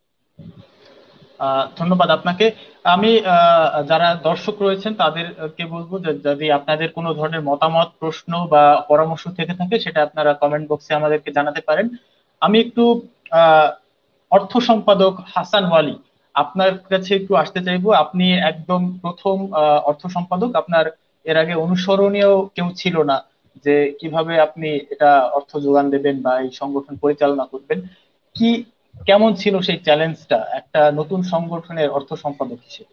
আহ ধন্যবাদ আপনাকে। আমি আহ, যারা দর্শক রয়েছেন তাদেরকে বলবো যে যদি আপনাদের কোনো ধরনের মতামত, প্রশ্ন বা পরামর্শ থেকে থাকে সেটা আপনারা কমেন্ট বক্সে আমাদেরকে জানাতে পারেন। আমি একটু আহ অর্থ সম্পাদক হাসান ওয়ালি, আপনার কাছে একটু আসতে চাইবো। আপনি একদম প্রথম আহ, অর্থ সম্পাদক, আপনার এর আগে অনুসরণীয় কেউ ছিল না যে কিভাবে আপনি এটা অর্থ যোগান দেবেন বা এই সংগঠন পরিচালনা করবেন। কি কেমন ছিল সেই চ্যালেঞ্জটা একটা নতুন সংগঠনের অর্থ সম্পাদক হিসেবে?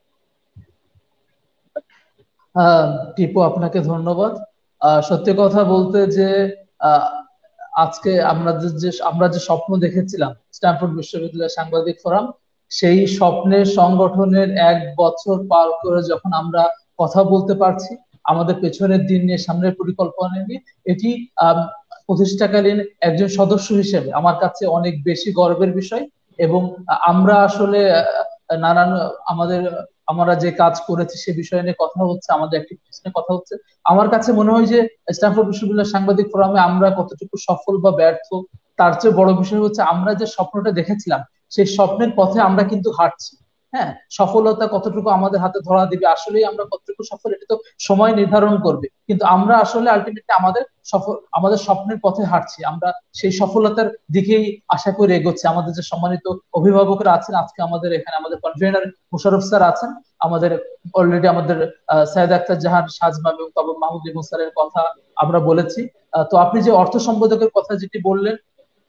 আহ, টিপু আপনাকে ধন্যবাদ। আহ, সত্যি কথা বলতে যে আহ, আজকে আমরা যে যে- আমরা যে স্বপ্ন দেখেছিলাম স্ট্যানফোর্ড বিশ্ববিদ্যালয় সাংবাদিক ফোরাম, সেই স্বপ্নের সংগঠনের এক বছর পার করে যখন আমরা কথা বলতে পারছি আমাদের পেছনের দিন নিয়ে, সামনের পরিকল্পনা নিয়ে, এটি আহ প্রতিষ্ঠাকালীন একজন সদস্য হিসেবে আমার কাছে অনেক বেশি গর্বের বিষয়। এবং আমরা আসলে আহ, নানান আমাদের আমরা যে কাজ করেছি সে বিষয় নিয়ে কথা হচ্ছে, আমাদের অ্যাক্টিভিটিস নিয়ে কথা হচ্ছে। আমার কাছে মনে হয় যে স্ট্যানফোর্ড বিশ্ববিদ্যালয় সাংবাদিক ফোরামে আমরা কতটুকু সফল বা ব্যর্থ, তার চেয়ে বড় বিষয় হচ্ছে আমরা যে স্বপ্নটা দেখেছিলাম সেই স্বপ্নের পথে আমরা কিন্তু হাঁটছি। হ্যাঁ, সফলতা কতটুকু আমাদের হাতে ধরা দিবে, আসলেই আমরা কতটুকু সফল এটা তো সময় নির্ধারণ করবে, কিন্তু আমরা আসলে আলটিমেটলি আমাদের সফল আমাদের স্বপ্নের পথে হাঁটছি, আমরা সেই সফলতার দিকেই আশা করে এগোচ্ছি। আমাদের যে সম্মানিত অভিভাবকরা আছেন, আজকে আমাদের এখানে আমাদের কনভেনার মোশাররফ স্যার আছেন, আমাদের অলরেডি আমাদের আহ, সাইয়েদ আখতার জাহান, সাজমা এবং তবে মাহমুদ ইমন স্যারের কথা আমরা বলেছি। আহ, তো আপনি যে অর্থ সম্পাদকের কথা যেটি বললেন,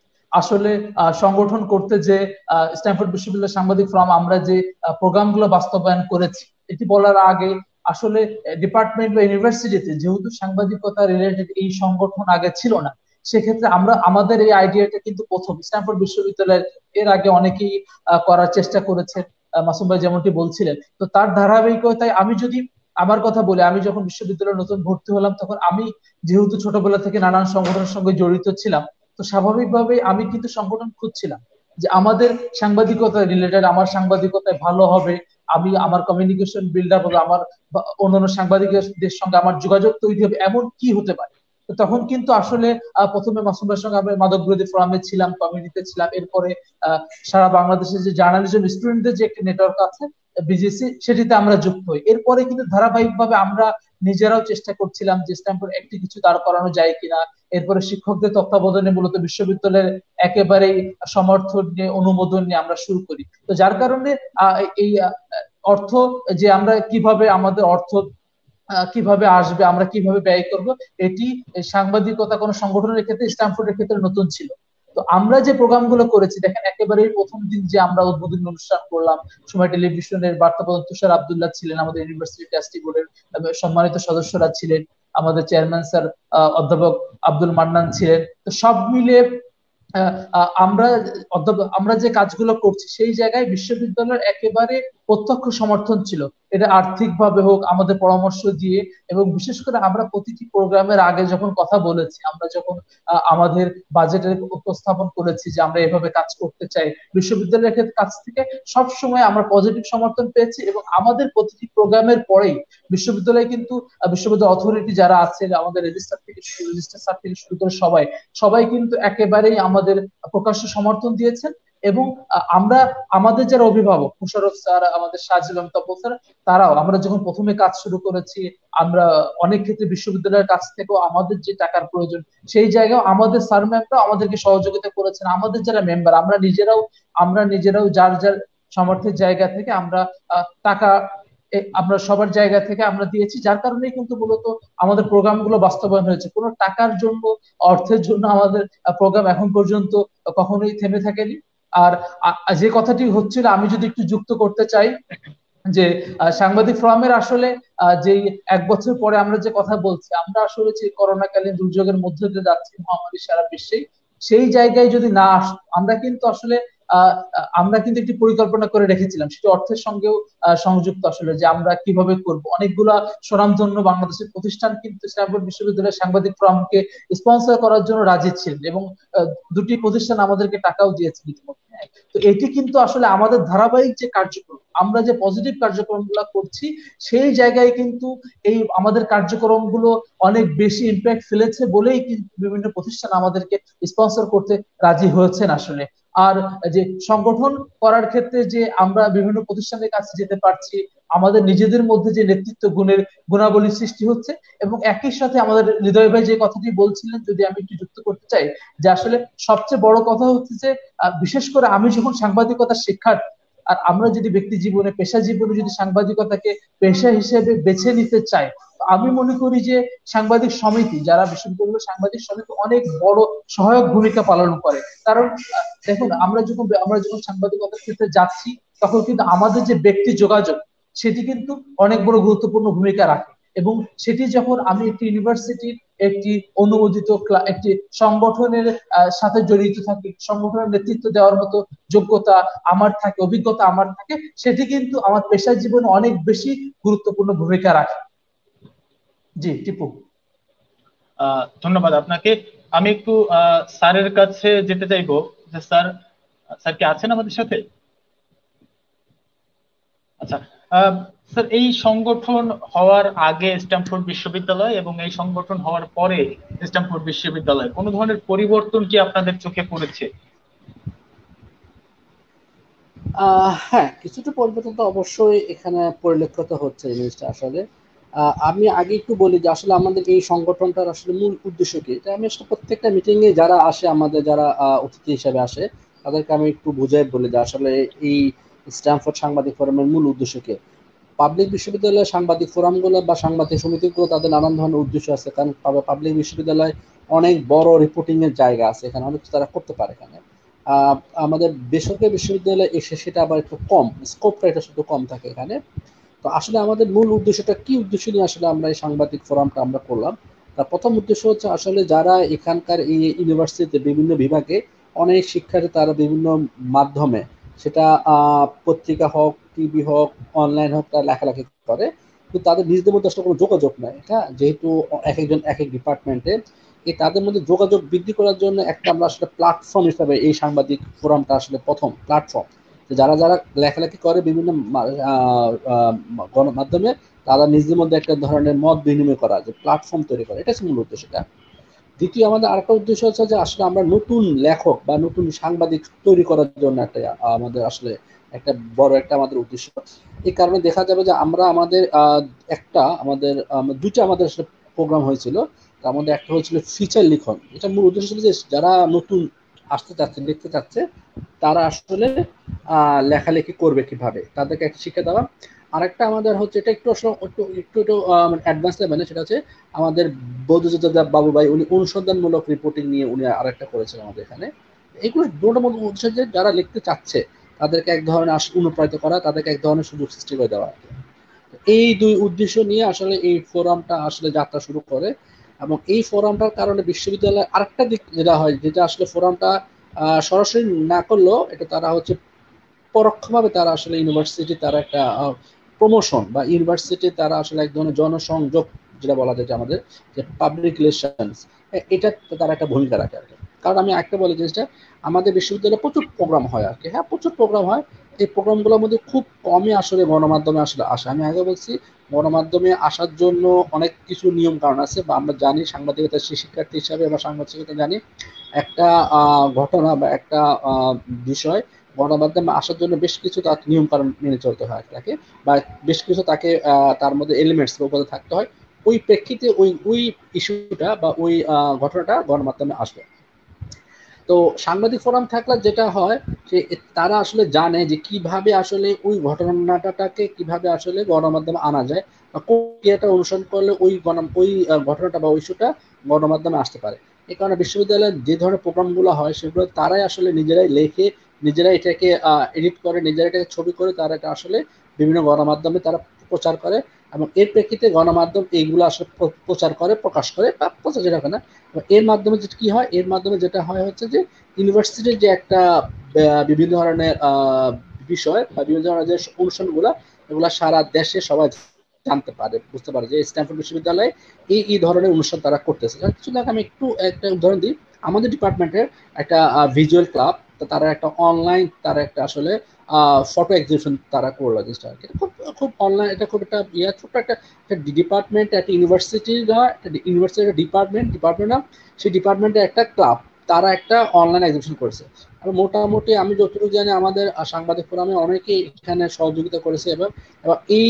আসলে আহ, সংগঠন করতে যে আহ, স্ট্যানফোর্ড বিশ্ববিদ্যালয় সাংবাদিক ফোরাম আমরা যে প্রোগ্রামগুলো বাস্তবায়ন করেছি, এটি বলার আগে আসলে ডিপার্টমেন্ট বা ইউনিভার্সিটিতে যেহেতু সাংবাদিকতা রিলেটেড এই সংগঠন আগে ছিল না, সেক্ষেত্রে আমরা আমাদের এই আইডিয়াটা কিন্তু প্রথম স্ট্যানফোর্ড বিশ্ববিদ্যালয়ের, এর আগে অনেকেই আহ, করার চেষ্টা করেছেন, আহ, মাসুম ভাই যেমনটি বলছিলেন। তো তার ধারাবাহিকতায় আমি যদি আমার কথা বলি, আমি যখন বিশ্ববিদ্যালয়ে নতুন ভর্তি হলাম, তখন আমি যেহেতু ছোটবেলা থেকে নানান সংগঠনের সঙ্গে জড়িত ছিলাম, তো স্বাভাবিকভাবে আমি কিন্তু সংগঠন খুঁজছিলাম যে আমাদের সাংবাদিকতা রিলেটেড, আমার সাংবাদিকতায় ভালো হবে, আমি আমার কমিউনিকেশন বিল্ড আপ হবে, আমার বা অন্যান্য সাংবাদিকদের সঙ্গে আমার যোগাযোগ তৈরি হবে, এমন কি হতে পারে। তো তখন কিন্তু আসলে আহ, প্রথমে মাসুম ভাইয়ের সঙ্গে আমি মাদক বিরোধী ফোরামে ছিলাম, কমিউনিটিতে ছিলাম, এরপরে আহ, সারা বাংলাদেশের যে জার্নালিজম স্টুডেন্টদের যে একটি নেটওয়ার্ক আছে বিজিসি, সেটিতে আমরা যুক্ত হই। এরপরে কিন্তু ধারাবাহিকভাবে আমরা নিজেরাও চেষ্টা করছিলাম যে স্ট্যাম্পের একটি কিছু দাঁড় করানো যায় কিনা। এরপরে শিক্ষকদের তত্ত্বাবধানে মূলত বিশ্ববিদ্যালয়ের একেবারেই সমর্থন নিয়ে, অনুমোদন নিয়ে আমরা শুরু করি। তো যার কারণে আহ, এই আহ, অর্থ, যে আমরা কিভাবে আমাদের অর্থ আহ, কিভাবে আসবে, আমরা কিভাবে ব্যয় করব, এটি সাংবাদিকতা কোনো সংগঠনের ক্ষেত্রে, স্ট্যানফোর্ডের ক্ষেত্রে নতুন ছিল। তো আমরা যে প্রোগ্রামগুলো করেছি, দেখেন একেবারেই প্রথম দিন যে আমরা উদ্বোধনী অনুষ্ঠান করলাম, সময় টেলিভিশনের বার্তা প্রধান তুষার আব্দুল্লাহ ছিলেন, আমাদের ইউনিভার্সিটি ট্রাস্টি বোর্ডের সম্মানিত সদস্যরা ছিলেন, আমাদের চেয়ারম্যান স্যার অধ্যাপক আব্দুল মান্নান ছিলেন। তো সব মিলে আহ, আহ, আমরা অধ্যাপক আমরা যে কাজগুলো করছি, সেই জায়গায় বিশ্ববিদ্যালয়ের একেবারে প্রত্যক্ষ সমর্থন ছিল। এটা আর্থিক ভাবে হোক, আমাদের পরামর্শ দিয়ে, এবং বিশেষ করে আমরা প্রতিটি প্রোগ্রামের আগে যখন কথা বলেছি, আমরা যখন আহ, আমাদের বাজেটের উপস্থাপন করেছি যে আমরা এভাবে কাজ করতে চাই, বিশ্ববিদ্যালয়ের ক্ষেত্রে কাছ থেকে সব সময় আমরা পজিটিভ সমর্থন পেয়েছি। এবং আমাদের প্রতিটি প্রোগ্রামের পরেই বিশ্ববিদ্যালয়ে কিন্তু আহ, বিশ্ববিদ্যালয় অথরিটি যারা আছেন, আমাদের রেজিস্ট্রার থেকে রেজিস্ট্রার স্যার থেকে শুরু করে সবাই সবাই কিন্তু একেবারেই আমাদের প্রকাশ্য সমর্থন দিয়েছেন। এবং আহ, আমরা আমাদের যারা অভিভাবক, মুশাররফ স্যার, আমাদের সাজিল তপন স্যার, তারাও, আমরা যখন প্রথমে কাজ শুরু করেছি, আমরা অনেক ক্ষেত্রে বিশ্ববিদ্যালয়ের কাছ থেকেও আমাদের যে টাকার প্রয়োজন, সেই জায়গায় আমাদের স্যার ম্যামরাও আমাদেরকে সহযোগিতা করেছেন। আমাদের যারা মেম্বার, আমরা নিজেরাও আমরা নিজেরাও যার যার সামর্থ্যের জায়গা থেকে আমরা আহ, টাকা এ, আমরা সবার জায়গা থেকে আমরা দিয়েছি, যার কারণেই কিন্তু মূলত আমাদের প্রোগ্রামগুলো বাস্তবায়ন হয়েছে। কোনো টাকার জন্য, অর্থের জন্য আমাদের প্রোগ্রাম এখন পর্যন্ত কখনোই থেমে থাকেনি। আর আ- যে কথাটি হচ্ছিল, আমি যদি একটু যুক্ত করতে চাই, যে আহ, সাংবাদিক ফোরামের আসলে আহ, যে এক বছর পরে আমরা যে কথা বলছি, আমরা আসলে যে করোনাকালীন দুর্যোগের মধ্যে দিয়ে যাচ্ছি, মহামারী সারা বিশ্বে, সেই জায়গায় যদি না আস, আমরা কিন্তু আসলে আহ আহ, আমরা কিন্তু একটি পরিকল্পনা করে রেখেছিলাম, সেটি অর্থের সঙ্গেও আহ, সংযুক্ত, আসলে যে আমরা কিভাবে করব। অনেকগুলা স্বনামধন্য বাংলাদেশের প্রতিষ্ঠান কিন্তু স্ট্যানফোর্ড বিশ্ববিদ্যালয়ের সাংবাদিক ফোরামকে স্পন্সর করার জন্য রাজি ছিলেন, এবং আহ, দুটি প্রতিষ্ঠান আমাদেরকে টাকাও দিয়েছে ইতিমধ্যে। তো এটি কিন্তু আসলে আমাদের ধারাবাহিক যে কার্যক্রম, আমরা যে পজিটিভ কার্যক্রম গুলো করছি, সেই জায়গায় কিন্তু এই আমাদের কার্যক্রম গুলো অনেক বেশি ইম্প্যাক্ট ফেলেছে বলেই কিন্তু বিভিন্ন প্রতিষ্ঠান আমাদেরকে স্পন্সর করতে রাজি হয়েছেন আসলে। আর যে সংগঠন করার ক্ষেত্রে যে আমরা বিভিন্ন প্রতিষ্ঠানের কাছে যেতে পারছি, আমাদের নিজেদের মধ্যে যে নেতৃত্ব গুণের গুণাবলী সৃষ্টি হচ্ছে, এবং একই সাথে আমাদের হৃদয় ভাই যে কথাটি বলছিলেন, যদি আমি একটু যুক্ত করতে চাই, যে আসলে সবচেয়ে বড় কথা হচ্ছে যে আহ, বিশেষ করে আমি যখন সাংবাদিকতার শিক্ষার্থী, আর আমরা যদি ব্যক্তি জীবনে, পেশা জীবনে যদি সাংবাদিকতাকে পেশা হিসেবে বেছে নিতে চাই, তো আমি মনে করি যে সাংবাদিক সমিতি, যারা বিশ্ববিদ্যালয়ের সাংবাদিক সমিতি, অনেক বড় সহায়ক ভূমিকা পালন করে। কারণ আহ, দেখুন, আমরা যখন আমরা যখন সাংবাদিকতার ক্ষেত্রে যাচ্ছি, তখন কিন্তু আমাদের যে ব্যক্তি যোগাযোগ, সেটি কিন্তু অনেক বড় গুরুত্বপূর্ণ ভূমিকা রাখে। এবং সেটি যখন আমি একটি ইউনিভার্সিটির একটি অনুমোদিত ক্লা- একটি সংগঠনের আহ, সাথে জড়িত থাকি, সংগঠনের নেতৃত্ব দেওয়ার মতো যোগ্যতা আমার থাকে, অভিজ্ঞতা আমার থাকে, সেটি কিন্তু আমার পেশা জীবনে অনেক বেশি গুরুত্বপূর্ণ ভূমিকা রাখে। জি টিপু। আহ ধন্যবাদ আপনাকে। আমি একটু আহ স্যারের কাছে যেতে চাইবো, যে স্যার, স্যার কি আছেন আমাদের সাথে? আচ্ছা, আহ, স্যার, এই সংগঠন হওয়ার আগে স্ট্যামফোর্ড বিশ্ববিদ্যালয় এবং এই সংগঠন হওয়ার পরে স্ট্যামফোর্ড বিশ্ববিদ্যালয় কোনো ধরনের পরিবর্তন কি আপনাদের চোখে পড়েছে? আহ হ্যাঁ, কিছুটা পরিবর্তন তো অবশ্যই এখানে পরিলক্ষিত হচ্ছে এই জিনিসটা আসলে। আহ, আমি আগে একটু বলি যে আসলে আমাদের এই সংগঠনটার আসলে মূল উদ্দেশ্য কি। এটা আমি আসলে প্রত্যেকটা মিটিং এ যারা আসে, আমাদের যারা আহ, অতিথি হিসেবে আসে, তাদেরকে আমি একটু বুঝাই বলি যে আসলে এই স্ট্যামফোর্ড সাংবাদিক ফোরামের মূল উদ্দেশ্য কি। পাবলিক বিশ্ববিদ্যালয়ের সাংবাদিক ফোরামগুলো বা সাংবাদিক সমিতিগুলো তাদের নানান ধরনের উদ্দেশ্য আছে, কারণ পাবলিক বিশ্ববিদ্যালয় অনেক বড় রিপোর্টিং এর জায়গা আছে, এখানে অনেক কিছু তারা করতে পারে এখানে। আহ, আমাদের বেসরকারি বিশ্ববিদ্যালয়ে এসে সেটা আবার একটু কম, স্কোপটা এটা শুধু কম থাকে এখানে। তো আসলে আমাদের মূল উদ্দেশ্যটা কি, উদ্দেশ্য নিয়ে আসলে আমরা এই সাংবাদিক ফোরামটা আমরা করলাম। তার প্রথম উদ্দেশ্য হচ্ছে আসলে যারা এখানকার এই ইউনিভার্সিটিতে বিভিন্ন বিভাগে অনেক শিক্ষার্থী, তারা বিভিন্ন মাধ্যমে, সেটা আহ, পত্রিকা হোক, টিভি হোক, অনলাইন হোক, তারা লেখালেখি করে, কিন্তু তাদের নিজেদের মধ্যে আসলে কোনো যোগাযোগ নাই। হ্যাঁ, যেহেতু এক একজন এক এক ডিপার্টমেন্টে, এই তাদের মধ্যে যোগাযোগ বৃদ্ধি করার জন্য একটা আমরা আসলে প্ল্যাটফর্ম হিসাবে এই সাংবাদিক ফোরামটা আসলে প্রথম প্ল্যাটফর্ম। যারা যারা লেখালেখি করে বিভিন্ন গণমাধ্যমে, তারা নিজেদের মধ্যে একটা ধরনের মত বিনিময় করা, যে প্ল্যাটফর্ম তৈরি করা, এটা হচ্ছে মূল উদ্দেশ্যটা। দ্বিতীয়, আমাদের আরেকটা উদ্দেশ্য হচ্ছে যে আসলে আমরা নতুন লেখক বা নতুন সাংবাদিক তৈরি করার জন্য একটা আমাদের আসলে একটা বড় একটা আমাদের উদ্দেশ্য। এই কারণে দেখা যাবে যে আমরা আমাদের একটা আমাদের দুইটা আমাদের আসলে প্রোগ্রাম হয়েছিল। তার মধ্যে একটা হয়েছিল ফিচার লিখন। এটা মূল উদ্দেশ্য ছিল যে যারা নতুন আসতে চাচ্ছে, লিখতে চাচ্ছে, তারা আসলে আহ লেখালেখি করবে কিভাবে, তাদেরকে একটা শিক্ষা দেওয়া। আরেকটা আমাদের হচ্ছে, এটা একটু একটু একটু একটু অ্যাডভান্স লেভেলে, সেটা হচ্ছে আমাদের বৌদ্ধযোদ্ধা বাবু ভাই, উনি অনুসন্ধানমূলক রিপোর্টিং নিয়ে উনি আরেকটা করেছেন আমাদের এখানে। এগুলো দুটো মধ্যে উদ্দেশ্য যে যারা লিখতে চাচ্ছে তাদেরকে এক ধরনের অনুপ্রাণিত করা, তাদেরকে এক ধরনের সুযোগ সৃষ্টি করে দেওয়া। এই দুই উদ্দেশ্য নিয়ে আসলে এই ফোরামটা আসলে যাত্রা শুরু করে। এবং এই ফোরামটার কারণে বিশ্ববিদ্যালয়ের আরেকটা দিক যেটা হয়, যেটা আসলে ফোরামটা সরাসরি না করলেও এটা তারা হচ্ছে পরোক্ষভাবে তারা আসলে ইউনিভার্সিটি, তারা একটা প্রমোশন, বা ইউনিভার্সিটি তারা আসলে এক ধরনের জনসংযোগ, যেটা বলা যায় যে আমাদের যে পাবলিক রিলেশনস, এটা তারা একটা ভূমিকা রাখে আর কি। কারণ আমি একটা বলি জিনিসটা, আমাদের বিশ্ববিদ্যালয়ে প্রচুর প্রোগ্রাম হয় আর কি। হ্যাঁ, প্রচুর প্রোগ্রাম হয়। এই প্রোগ্রামগুলোর মধ্যে খুব কমই আসলে গণমাধ্যমে আসলে আসে। আমি আগে বলছি, গণমাধ্যমে আসার জন্য অনেক কিছু নিয়ম কারণ আছে, বা আমরা জানি সাংবাদিকতা শিক্ষার্থী হিসাবে আমরা সাংবাদিকতা জানি, একটা ঘটনা বা একটা বিষয় গণমাধ্যমে আসার জন্য বেশ কিছু তার নিয়ম কারণ মেনে চলতে হয় তাকে, বা বেশ কিছু তাকে তার মধ্যে এলিমেন্টস উপরে থাকতে হয়। ওই প্রেক্ষিতে ওই ওই ইস্যুটা বা ওই ঘটনাটা গণমাধ্যমে আসবে। তো সাংবাদিক ফোরাম থাকলে যেটা হয়, যে তারা আসলে জানে যে কিভাবে আসলে ওই ঘটনাটাকে কিভাবে আসলে গণমাধ্যমে আনা যায়, বা কোন ক্রিয়াটা অনুসরণ করলে ওই গণ ওই ঘটনাটা বা ইস্যুটা গণমাধ্যমে আসতে পারে। এই কারণে বিশ্ববিদ্যালয়ের যে ধরনের প্রোগ্রামগুলো হয়, সেগুলো তারাই আসলে নিজেরাই লেখে, নিজেরাই এটাকে এডিট করে, নিজেরাই এটাকে ছবি করে, তারা এটা আসলে বিভিন্ন গণমাধ্যমে তারা প্রচার করে। এবং এর প্রেক্ষিতে গণমাধ্যম এইগুলো আসলে প্রচার করে, প্রকাশ করে, বা প্রচার যেটা হয় না, এর মাধ্যমে যেটা কি হয়, এর মাধ্যমে যেটা হয় হচ্ছে যে ইউনিভার্সিটির যে একটা বিভিন্ন ধরনের বিষয় বা বিভিন্ন ধরনের যে অনুষ্ঠানগুলো, এগুলা সারা দেশে সবাই জানতে পারে, বুঝতে পারে যে স্ট্যানফোর্ড বিশ্ববিদ্যালয়ে এই এই ধরনের অনুষ্ঠান তারা করতেছে। শুধু আমি একটু একটা উদাহরণ দিই, আমাদের ডিপার্টমেন্টের একটা ভিজুয়াল ক্লাব, তারা একটা অনলাইন, তারা একটা আসলে ফটো এক্সিবিশন তারা করলো জিনিসটা। খুব খুব অনলাইন, এটা খুব একটা ইয়া ছোট্ট একটা ডিপার্টমেন্ট, একটা ইউনিভার্সিটির ইউনিভার্সিটির ডিপার্টমেন্ট ডিপার্টমেন্ট না, সেই ডিপার্টমেন্টের একটা ক্লাব, তারা একটা অনলাইন এক্সিবিশন করেছে। আর মোটামুটি আমি যতটুকু জানি আমাদের সাংবাদিক ফোরামে অনেকেই এখানে সহযোগিতা করেছে, এবং এই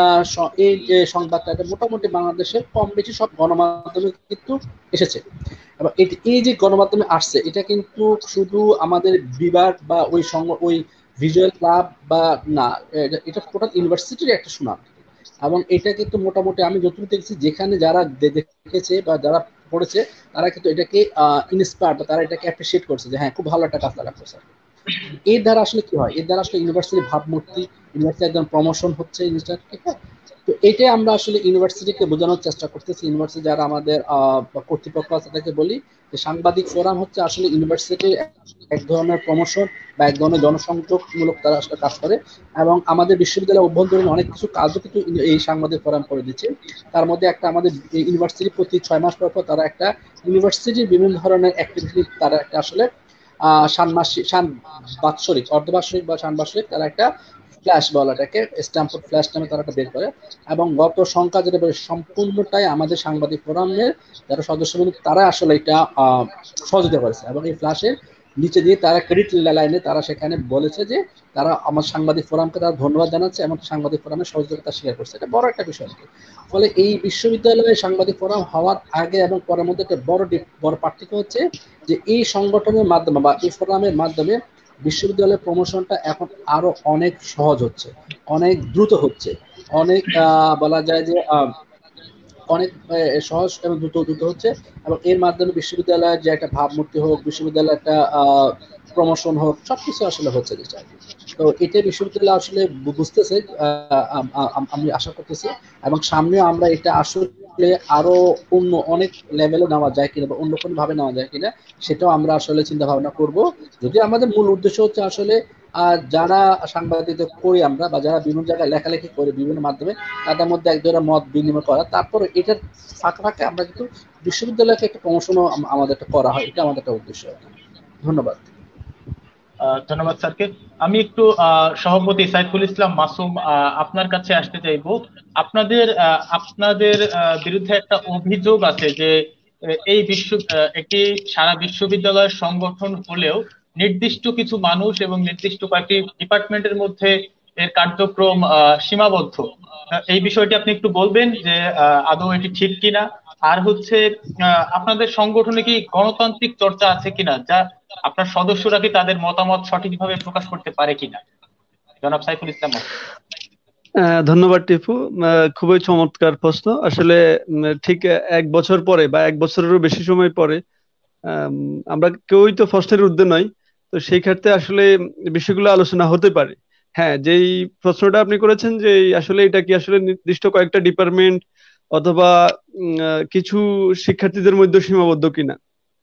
এই যে সংবাদটা মোটামুটি বাংলাদেশের কম বেশি সব গণমাধ্যমে কিন্তু এসেছে। এবং এই যে গণমাধ্যমে আসছে, এটা কিন্তু শুধু আমাদের বিভাগ বা ওই ওই ভিজুয়াল ক্লাব বা না, এটা টোটাল ইউনিভার্সিটির একটা সুনাম। এবং এটা কিন্তু মোটামুটি আমি যতটুকু দেখছি, যেখানে যারা দেখেছে বা যারা পড়েছে, তারা কিন্তু এটাকে ইন্সপায়ার বা তারা এটাকে অ্যাপ্রিসিয়েট করছে, যে হ্যাঁ, খুব ভালো একটা কাজ তারা করছে। এর দ্বারা আসলে কি হয়, এর দ্বারা আসলে ইউনিভার্সিটির ভাবমূর্তি, ইউনিভার্সিটি একদম প্রমোশন হচ্ছে জিনিসটা, ঠিক আছে। তো এটাই আমরা আসলে ইউনিভার্সিটিকে বোঝানোর চেষ্টা করতেছি। ইউনিভার্সিটি যারা আমাদের কর্তৃপক্ষ আছে, তাদেরকে বলি যে সাংবাদিক ফোরাম হচ্ছে আসলে ইউনিভার্সিটির এক ধরনের প্রমোশন বা এক ধরনের জনসংযোগমূলক তারা আসলে কাজ করে। এবং আমাদের বিশ্ববিদ্যালয়ের অভ্যন্তরীণ অনেক কিছু কাজও কিন্তু এই সাংবাদিক ফোরাম করে দিচ্ছে। তার মধ্যে একটা, আমাদের ইউনিভার্সিটি প্রতি ছয় মাস পর পর তারা একটা ইউনিভার্সিটির বিভিন্ন ধরনের অ্যাক্টিভিটি, তারা একটা আসলে আহ ষান্মাসিক বাৎসরিক, অর্ধবার্ষিক বা ষান্মাসিক, তারা একটা ফ্ল্যাশ বলাটাকে স্ট্যামফোর্ড ফ্ল্যাশ নামে তারা একটা বের করে। এবং গত সংখ্যা যেটা বলে, সম্পূর্ণটাই আমাদের সাংবাদিক ফোরামের যারা সদস্য, তারা আসলে এটা সহযোগিতা করেছে। এবং এই ফ্ল্যাশের নিচে দিয়ে তারা ক্রেডিট লাইনে তারা সেখানে বলেছে যে তারা আমার সাংবাদিক ফোরামকে তারা ধন্যবাদ জানাচ্ছে এবং সাংবাদিক ফোরামের সহযোগিতা স্বীকার করছে। এটা বড় একটা বিষয়। ফলে এই বিশ্ববিদ্যালয়ে সাংবাদিক ফোরাম হওয়ার আগে এবং পরের মধ্যে একটা বড় বড় পার্থক্য হচ্ছে যে এই সংগঠনের মাধ্যমে বা এই ফোরামের মাধ্যমে বিশ্ববিদ্যালয়ের প্রমোশনটা এখন আরো অনেক সহজ হচ্ছে, অনেক দ্রুত হচ্ছে, অনেক বলা যায় যে অনেক সহজ এবং দ্রুত দ্রুত হচ্ছে এবং এর মাধ্যমে বিশ্ববিদ্যালয়ের যে একটা ভাবমূর্তি হোক, বিশ্ববিদ্যালয়ের একটা প্রমোশন হোক, সবকিছু আসলে হচ্ছে। তো এটা বিশ্ববিদ্যালয় আসলে বুঝতেছে, আমি আশা করতেছি, এবং সামনে আমরা এটা আসলে আরো অন্য অনেক লেভেলে নেওয়া যায় কিনা বা অন্য কোনো ভাবে নেওয়া যায় কিনা সেটাও আমরা আসলে চিন্তা ভাবনা করব। যদি আমাদের মূল উদ্দেশ্য হচ্ছে আসলে আর যারা সাংবাদিকতা করি আমরা বা যারা বিভিন্ন জায়গায় লেখালেখি করে বিভিন্ন মাধ্যমে তাদের মধ্যে এক ধরনের মত বিনিময় করা, তারপর এটার ফাঁকে ফাঁকে আমরা কিন্তু বিশ্ববিদ্যালয়কে একটা প্রমোশনও আমাদের একটা করা হয়, এটা আমাদের একটা উদ্দেশ্য। ধন্যবাদ। ধন্যবাদ স্যারকে। আমি একটু সভাপতি সাইফুল ইসলাম মাসুম আপনার কাছে আসতে চাইবো। আপনাদের আপনাদের বিরুদ্ধে একটা অভিযোগ আছে যে এই বিশ্ব একটি সারা বিশ্ববিদ্যালয়ের সংগঠন হলেও নির্দিষ্ট কিছু মানুষ এবং নির্দিষ্ট কয়েকটি ডিপার্টমেন্টের মধ্যে এর কার্যক্রম সীমাবদ্ধ। এই বিষয়টি আপনি একটু বলবেন যে আদৌ এটি ঠিক কিনা, আর হচ্ছে আপনাদের সংগঠনে কি গণতান্ত্রিক চর্চা আছে কিনা, যা আপনার সদস্যরা কি তাদের মতামত সঠিকভাবে প্রকাশ করতে পারে কিনা। জনাব সাইফুল ইসলাম। ধন্যবাদ টিপু, খুবই চমৎকার প্রশ্ন। আসলে ঠিক এক বছর পরে বা এক বছরেরও বেশি সময় পরে আমরা কেউই তো ফার্স্টের ঊর্ধ্বে নয়, তো সেই ক্ষেত্রে আসলে বিষয়গুলো আলোচনা হতে পারে। হ্যাঁ, যেই প্রশ্নটা আপনি করেছেন যে আসলে এটা কি আসলে নির্দিষ্ট কয়েকটা ডিপার্টমেন্ট অথবা কিছু শিক্ষার্থীদের মধ্যে সীমাবদ্ধ কিনা,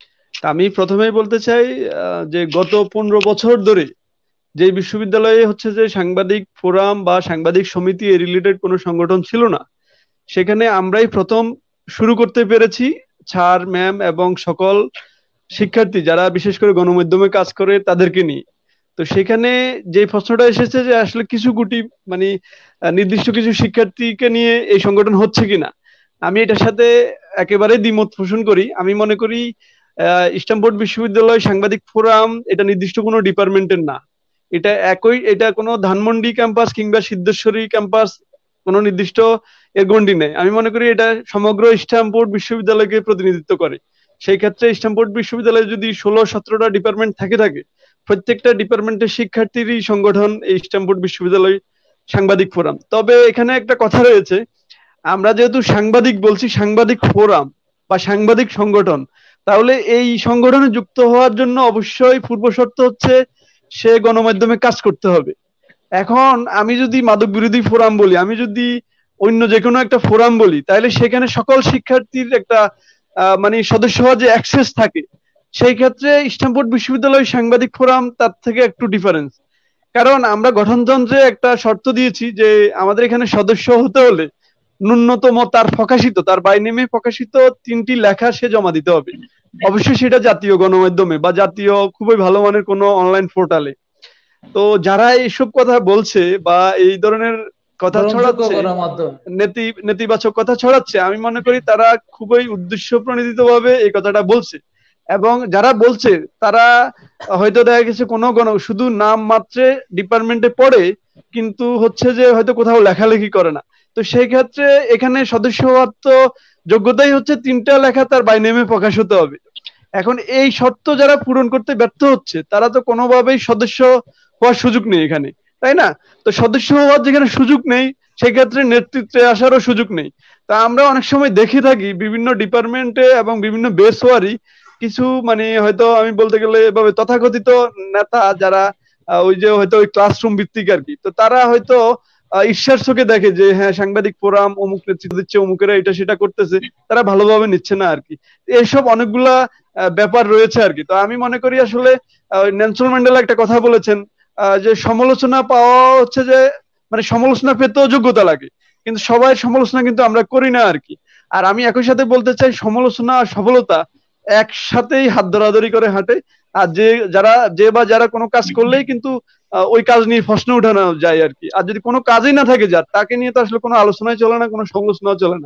আমি প্রথমেই বলতে চাই যে গত পনেরো বছর ধরে যে বিশ্ববিদ্যালয়ে হচ্ছে যে সাংবাদিক ফোরাম বা সাংবাদিক সমিতি এ রিলেটেড কোনো সংগঠন ছিল না, সেখানে আমরাই প্রথম শুরু করতে পেরেছি, স্যার ম্যাম এবং সকল শিক্ষার্থী যারা বিশেষ করে গণমাধ্যমে কাজ করে তাদেরকে নিয়ে। তো সেখানে যে প্রশ্নটা এসেছে যে আসলে কিছু গুটি মানে নির্দিষ্ট কিছু শিক্ষার্থীকে নিয়ে এই সংগঠন হচ্ছে কিনা, আমি এটার সাথে একেবারে দ্বিমত পোষণ করি। আমি মনে করি স্ট্যামফোর্ড বিশ্ববিদ্যালয় সাংবাদিক ফোরাম এটা নির্দিষ্ট কোনো ডিপার্টমেন্টের না, এটা একই, এটা কোনো ধানমন্ডি ক্যাম্পাস কিংবা সিদ্ধেশ্বরী ক্যাম্পাস কোনো নির্দিষ্ট এর গণ্ডি নেই। আমি মনে করি এটা সমগ্র স্ট্যামফোর্ড বিশ্ববিদ্যালয়কে প্রতিনিধিত্ব করে। সেই ক্ষেত্রে স্ট্যামফোর্ড বিশ্ববিদ্যালয়ে যদি ষোলো সতেরোটা ডিপার্টমেন্ট থাকে থাকে প্রত্যেকটা ডিপার্টমেন্টের শিক্ষার্থীরই সংগঠন এই স্ট্যামফোর্ড বিশ্ববিদ্যালয় সাংবাদিক ফোরাম। তবে এখানে একটা কথা রয়েছে, আমরা যেহেতু সাংবাদিক বলছি, সাংবাদিক ফোরাম বা সাংবাদিক সংগঠন, তাহলে এই সংগঠনে যুক্ত হওয়ার জন্য অবশ্যই পূর্ব শর্ত হচ্ছে সে গণমাধ্যমে কাজ করতে হবে। এখন আমি যদি মাদক বিরোধী ফোরাম বলি, আমি যদি অন্য যে কোনো একটা ফোরাম বলি, তাহলে সেখানে সকল শিক্ষার্থীর একটা মানে সদস্য হওয়ার যে অ্যাক্সেস থাকে, সেই ক্ষেত্রে স্ট্যামফোর্ড বিশ্ববিদ্যালয় সাংবাদিক ফোরাম তার থেকে একটু ডিফারেন্স। কারণ আমরা গঠনতন্ত্রে একটা শর্ত দিয়েছি যে আমাদের এখানে সদস্য হতে হলে ন্যূনতম তার প্রকাশিত তার বাই নেমে প্রকাশিত তিনটি লেখা সে জমা দিতে হবে, অবশ্যই সেটা জাতীয় গণমাধ্যমে বা জাতীয় খুবই ভালো মানের কোনো অনলাইন পোর্টালে। তো যারা এইসব কথা বলছে বা এই ধরনের কথা ছড়াচ্ছে, নেতি নেতিবাচক কথা ছড়াচ্ছে, আমি মনে করি তারা খুবই উদ্দেশ্য প্রণোদিত ভাবে এই কথাটা বলছে। এবং যারা বলছে তারা হয়তো দেখা গেছে কোনো কোনো শুধু নাম মাত্রে ডিপার্টমেন্টে পড়ে, কিন্তু হচ্ছে যে হয়তো কোথাও লেখালেখি করে না। তো সেই ক্ষেত্রে এখানে সদস্য হওয়ার তো যোগ্যতাই হচ্ছে তিনটা লেখা তার বাই নেমে প্রকাশ হতে হবে। এখন এই শর্ত যারা পূরণ করতে ব্যর্থ হচ্ছে তারা তো কোনোভাবেই সদস্য হওয়ার সুযোগ নেই এখানে, তাই না? তো সদস্য হওয়ার যেখানে সুযোগ নেই সেক্ষেত্রে নেতৃত্বে আসারও সুযোগ নেই। তা আমরা অনেক সময় দেখে থাকি বিভিন্ন ডিপার্টমেন্টে এবং বিভিন্ন বেসওয়ারি কিছু মানে হয়তো আমি বলতে গেলে এভাবে তথাকথিত নেতা যারা ওই যে হয়তো ওই ক্লাসরুম ভিত্তিক আর কি, তো তারা হয়তো ঈশ্বর চোখে দেখে যে হ্যাঁ সাংবাদিক ফোরাম অমুক নেতৃত্ব দিচ্ছে, অমুকেরা এটা সেটা করতেছে, তারা ভালোভাবে নিচ্ছে না আর কি। এইসব অনেকগুলা ব্যাপার রয়েছে আর কি। তো আমি মনে করি আসলে নেলসন ম্যান্ডেলা একটা কথা বলেছেন যে সমালোচনা পাওয়া হচ্ছে যে মানে সমালোচনা পেতেও যোগ্যতা লাগে, কিন্তু সবাই সমালোচনা কিন্তু আমরা করি না আর কি। আর আমি একই সাথে বলতে চাই সমালোচনা আর সফলতা একসাথেই হাত ধরাধরি করে হাঁটে। আর যে যারা যে বা যারা কোনো কাজ করলেই কিন্তু ওই কাজ নিয়ে প্রশ্ন উঠানো যায় আর কি। আর যদি কোনো কাজই না থাকে যার, তাকে নিয়ে তো আসলে কোনো আলোচনাই চলে না, কোনো সমালোচনাও চলে না।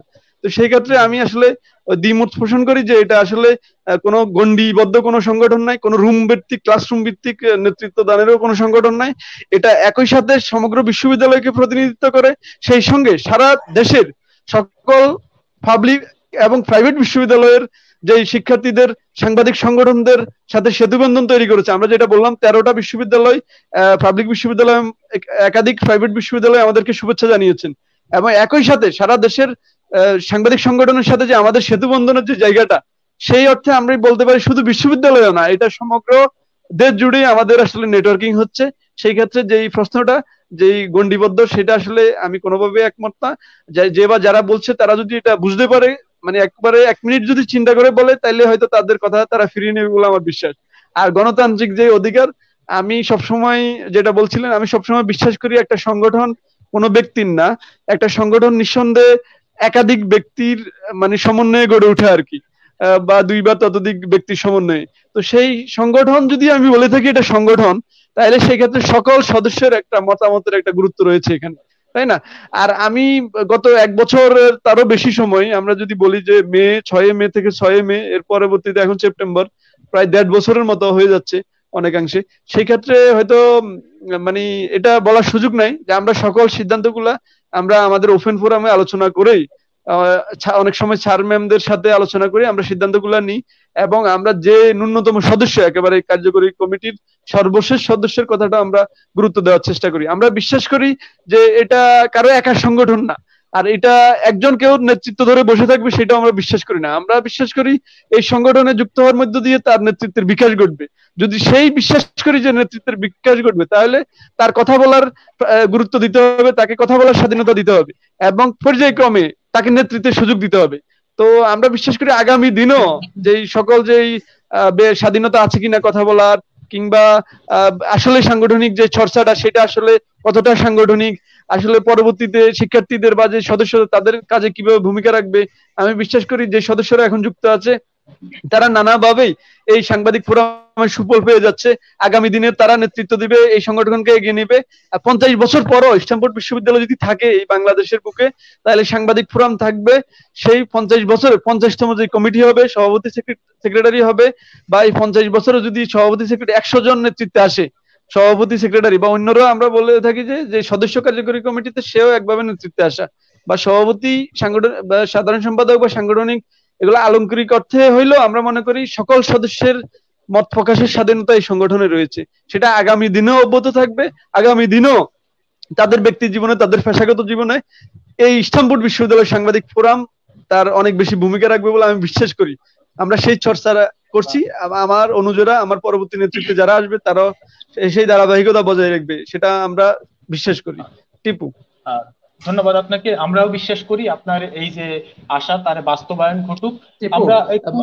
তো সেই ক্ষেত্রে আমি আসলে দ্বিমত পোষণ করি যে এটা আসলে কোনো গণ্ডিবদ্ধ কোনো সংগঠন নাই, কোনো রুম ভিত্তিক ক্লাসরুম ভিত্তিক নেতৃত্ব দানেরও কোনো সংগঠন নাই। এটা একই সাথে সমগ্র বিশ্ববিদ্যালয়কে প্রতিনিধিত্ব করে, সেই সঙ্গে সারা দেশের সকল পাবলিক এবং প্রাইভেট বিশ্ববিদ্যালয়ের যে শিক্ষার্থীদের সাংবাদিক সংগঠনদের সাথে সেতুবন্ধন তৈরি করেছে। আমরা যেটা বললাম তেরোটা বিশ্ববিদ্যালয়, পাবলিক বিশ্ববিদ্যালয়, একাধিক প্রাইভেট বিশ্ববিদ্যালয় আমাদেরকে শুভেচ্ছা জানিয়েছেন, এবং একই সাথে সারা দেশের সাংবাদিক সংগঠনের সাথে যে আমাদের সেতুবন্ধনের যে জায়গাটা, সেই অর্থে আমরা বলতে পারি শুধু বিশ্ববিদ্যালয় না, এটা সমগ্র দেশ জুড়েই আমাদের আসলে নেটওয়ার্কিং হচ্ছে। সেই ক্ষেত্রে যেই প্রশ্নটা যেই গণ্ডিবদ্ধ, সেটা আসলে আমি কোনোভাবে একমত না। যে বা যারা বলছে তারা যদি এটা বুঝতে পারে, মানে একবারে এক মিনিট যদি চিন্তা করে বলে, তাইলে হয়তো তাদের কথা তারা ফিরিয়ে নেবে বলে আমার বিশ্বাস। আর গণতান্ত্রিক যে অধিকার, আমি সবসময় যেটা বলছিলেন, আমি সবসময় বিশ্বাস করি একটা সংগঠন কোনো ব্যক্তির না, একটা সংগঠন নিঃসন্দেহে একাধিক ব্যক্তির মানে সমন্বয়ে গড়ে ওঠে আর কি, বা দুই বা ততোধিক ব্যক্তির সমন্বয়ে। তো সেই সংগঠন যদি আমি বলে থাকি এটা সংগঠন, তাহলে সেই ক্ষেত্রে সকল সদস্যের একটা মতামতের একটা গুরুত্ব রয়েছে এখানে, তাই না? আর আমি গত এক বছর তারও বেশি সময়, আমরা যদি বলি যে মে ছয় মে থেকে ছয় মে, এর পরবর্তীতে এখন সেপ্টেম্বর, প্রায় দেড় বছরের মতো হয়ে যাচ্ছে অনেকাংশে। সেই ক্ষেত্রে হয়তো মানে এটা বলার সুযোগ নাই যে আমরা সকল সিদ্ধান্তগুলা আমরা আমাদের ওপেন ফোরামে আলোচনা করেই, অনেক সময় স্যার ম্যামদের সাথে আলোচনা করে আমরা সিদ্ধান্তগুলো নিই, এবং আমরা যে ন্যূনতম সদস্য, একেবারে কার্যকরী কমিটির সর্বশেষ সদস্যের কথাটা আমরা গুরুত্ব দেওয়ার চেষ্টা করি। আমরা বিশ্বাস করি যে এটা কারো একা সংগঠন না, আর এটা একজন কেউ নেতৃত্ব ধরে বসে থাকবে সেটাও আমরা বিশ্বাস করি না। আমরা বিশ্বাস করি এই সংগঠনে যুক্ত হওয়ার মধ্য দিয়ে তার নেতৃত্বের বিকাশ ঘটবে। যদি সেই বিশ্বাস করি যে নেতৃত্বের বিকাশ ঘটবে, তাহলে তার কথা বলার গুরুত্ব দিতে হবে, তাকে কথা বলার স্বাধীনতা দিতে হবে, এবং পর্যায়ক্রমে তাকে নেতৃত্বের সুযোগ দিতে হবে। তো আমরা বিশ্বাস করি আগামী দিনও যেই সকল যেই স্বাধীনতা আছে কিনা কথা বলার, কিংবা আসলে সাংগঠনিক যে চর্চাটা সেটা আসলে কতটা সাংগঠনিক, আসলে পরবর্তীতে শিক্ষার্থীদের বা যে সদস্যরা তাদের কাজে কিভাবে ভূমিকা রাখবে, আমি বিশ্বাস করি যে সদস্যরা এখন যুক্ত আছে তারা নানাভাবেই এই সাংবাদিক ফোরামের সুফল পেয়ে যাচ্ছে। আগামী দিনে তারা নেতৃত্ব দিবে, এই সংগঠনকে এগিয়ে নেবে। পঞ্চাশ বছর পরও স্ট্যামফোর্ড বিশ্ববিদ্যালয় যদি থাকে এই বাংলাদেশের বুকে, তাহলে সাংবাদিক ফোরাম থাকবে। সেই পঞ্চাশ বছরে পঞ্চাশতম যে কমিটি হবে, সভাপতি সেক্রেটারি হবে, বা এই পঞ্চাশ বছরে যদি সভাপতি সেক্রেটারি একশো জন নেতৃত্বে আসে, সভাপতি সেক্রেটারি বা অন্যরা, আমরা বলে থাকি যে যে সদস্য কার্যকরী কমিটিতে সেও একভাবে নেতৃত্বে আসা, বা সভাপতি সাংগঠন বা সাধারণ সম্পাদক বা সাংগঠনিক, এগুলো আলংকারিক অর্থে হইলেও আমরা মনে করি সকল সদস্যের মত প্রকাশের স্বাধীনতা এই সংগঠনে রয়েছে। সেটা আগামী দিনেও অব্যাহত থাকবে। আগামী দিনেও তাদের ব্যক্তি জীবনে, তাদের পেশাগত জীবনে এই স্ট্যামফোর্ড বিশ্ববিদ্যালয় সাংবাদিক ফোরাম তার অনেক বেশি ভূমিকা রাখবে বলে আমি বিশ্বাস করি। আমরা সেই চর্চা করছি, আমার অনুযায়ীরা, আমার পরবর্তী নেতৃত্বে যারা আসবে তারাও সেই ধারাবাহিকতা বজায় রাখবে, সেটা আমরা বিশ্বাস করি। টিপু, ধন্যবাদ আপনাকে। আমরাও বিশ্বাস করি আপনার এই যে আশা তার বাস্তবায়ন ঘটুক। আমরা একটু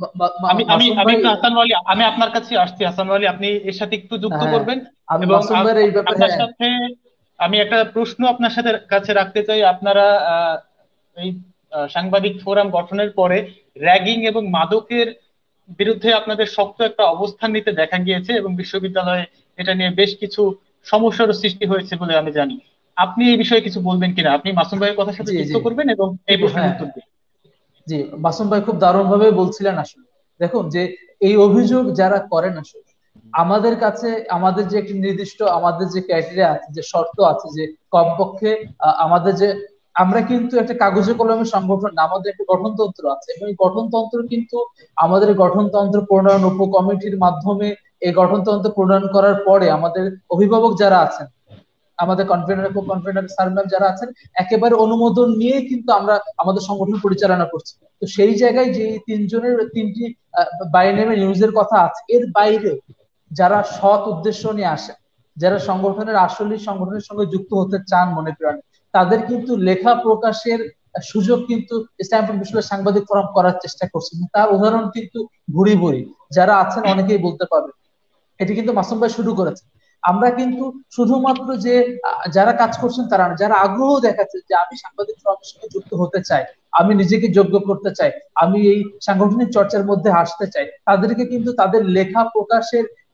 আমি আমি আমি হাসান ওয়ালি, আমি আপনার কাছে আসছি। হাসান ওয়ালি, আপনি এর সাথে একটু যুক্ত করবেন, এবং আপনার সাথে আমি একটা প্রশ্ন আপনার সাথে কাছে রাখতে চাই। আপনারা এই সাংবাদিক ফোরাম গঠনের পরে র্যাগিং এবং মাদকের বিরুদ্ধে আপনাদের শক্ত একটা অবস্থান নিতে দেখা গিয়েছে, এবং বিশ্ববিদ্যালয়ে এটা নিয়ে বেশ কিছু সমস্যার সৃষ্টি হয়েছে বলে আমি জানি। আপনি এই বিষয়ে কিছু বলবেন কিনা? আপনি মাসুম ভাইয়ের কথার সাথে যুক্ত করবেন এবং এই প্রশ্নের উত্তর দিন। জি, মাসুম ভাই খুব দারুণ ভাবে বলছিলেন। আসলে দেখুন যে এই অভিযোগ যারা করেন, আসলে আমাদের কাছে আমাদের যে একটি নির্দিষ্ট আমাদের যে ক্রাইটেরিয়া আছে, যে শর্ত আছে, যে কমপক্ষে আমাদের যে আমরা কিন্তু একটা কাগজে কলমের সংগঠন না, আমাদের একটা গঠনতন্ত্র আছে, এবং এই গঠনতন্ত্র কিন্তু আমাদের গঠনতন্ত্র প্রণয়ন উপকমিটির মাধ্যমে, এই গঠনতন্ত্র প্রণয়ন করার পরে আমাদের অভিভাবক যারা আছেন, আমাদের convener co convener sir ma'am যারা আছেন, একেবারে অনুমোদন নিয়ে কিন্তু আমরা আমাদের সংগঠন পরিচালনা করছি। তো সেই জায়গায় যে তিনজনের তিনটি বাই নেমে নিউজের কথা আছে, এর বাইরে যারা সৎ উদ্দেশ্য নিয়ে আসে, যারা সংগঠনের আসলে সংগঠনের সঙ্গে যুক্ত হতে চান মনে প্রাণে, তাদের কিন্তু লেখা প্রকাশের সুযোগ কিন্তু স্ট্যামফোর্ড বিশ্ববিদ্যালয় সাংবাদিক ফোরাম করার চেষ্টা করছে। তার উদাহরণ কিন্তু ভুরি ভুরি যারা আছেন অনেকেই বলতে পারবে। এটি কিন্তু মাসুম ভাই শুরু করেছে। আমরা কিন্তু শুধুমাত্র যে যারা কাজ করছেন তারা, যারা আগ্রহ দেখাচ্ছে যে আমি সাংবাদিক ফোরামের সঙ্গে যুক্ত হতে চাই, আমি নিজেকে যোগ্য করতে চাই, আমি এই সাংগঠনিক চর্চার মধ্যে আসতে চাই, তাদেরকে কিন্তু তাদের লেখা প্রকাশের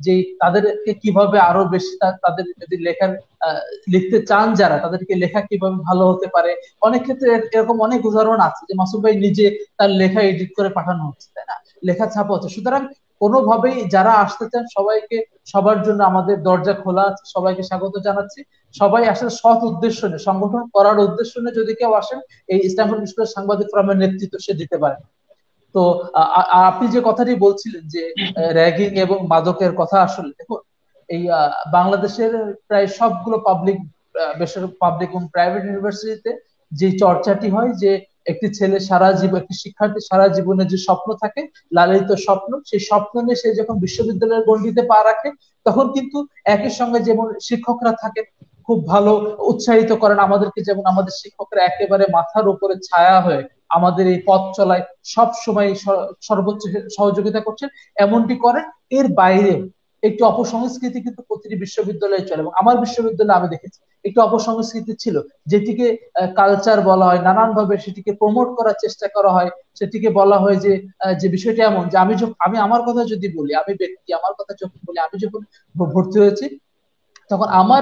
যে তাদেরকে কিভাবে আরো বেশি তাদের যদি লেখার লিখতে চান যারা, তাদেরকে লেখা কিভাবে ভালো হতে পারে। অনেক ক্ষেত্রে এরকম অনেক উদাহরণ আছে যে মাসুম ভাই নিজে তার লেখা এডিট করে পাঠানো হচ্ছে, তাই না, লেখা ছাপা হচ্ছে। সুতরাং কোনোভাবেই যারা আসতে চান সবাইকে, সবার জন্য আমাদের দরজা খোলা আছে, সবাইকে স্বাগত জানাচ্ছি। সবাই আসলে সৎ উদ্দেশ্য নিয়ে, সংগঠন করার উদ্দেশ্য নিয়ে যদি কেউ আসেন, এই স্ট্যানফোর্ড বিশ্ববিদ্যালয় সাংবাদিক ফোরামের নেতৃত্ব সে দিতে পারে। তো আপনি যে কথাটি বলছিলেন যে র্যাগিং এবং মাদকের কথা, আসলে দেখুন এই বাংলাদেশের প্রায় সবগুলো পাবলিক বেসরকারি পাবলিক এবং প্রাইভেট ইউনিভার্সিটিতে যে চর্চাটি হয় যে একটি ছেলে সারা জীবন, একটি শিক্ষার্থী সারা জীবনে যে স্বপ্ন থাকে, লালিত স্বপ্ন, সেই স্বপ্ন নিয়ে সে যখন বিশ্ববিদ্যালয়ের গণ্ডিতে পা রাখে, তখন কিন্তু একই সঙ্গে যেমন শিক্ষকরা থাকে খুব ভালো উৎসাহিত করেন আমাদেরকে, যেমন আমাদের শিক্ষকরা একেবারে মাথার উপরে ছায়া হয়ে আমাদের এই পথ চলায় সব সময় সর্বোচ্চ সহযোগিতা করছেন, এমনটি করেন। এর বাইরে একটি অপসংস্কৃতি কিন্তু প্রতিটি বিশ্ববিদ্যালয়ে চলে, এবং আমার বিশ্ববিদ্যালয়ে আমি দেখেছি একটি অপসংস্কৃতি ছিল, যেটিকে কালচার বলা হয়, নানান ভাবে সেটিকে প্রমোট করার চেষ্টা করা হয়। সেটিকে বলা হয় যে যে বিষয়টা এমন যে আমি যখন আমি আমার কথা যদি বলি, আমি ব্যক্তি আমার কথা যখন বলি, আমি যখন ভর্তি হয়েছি তখন আমার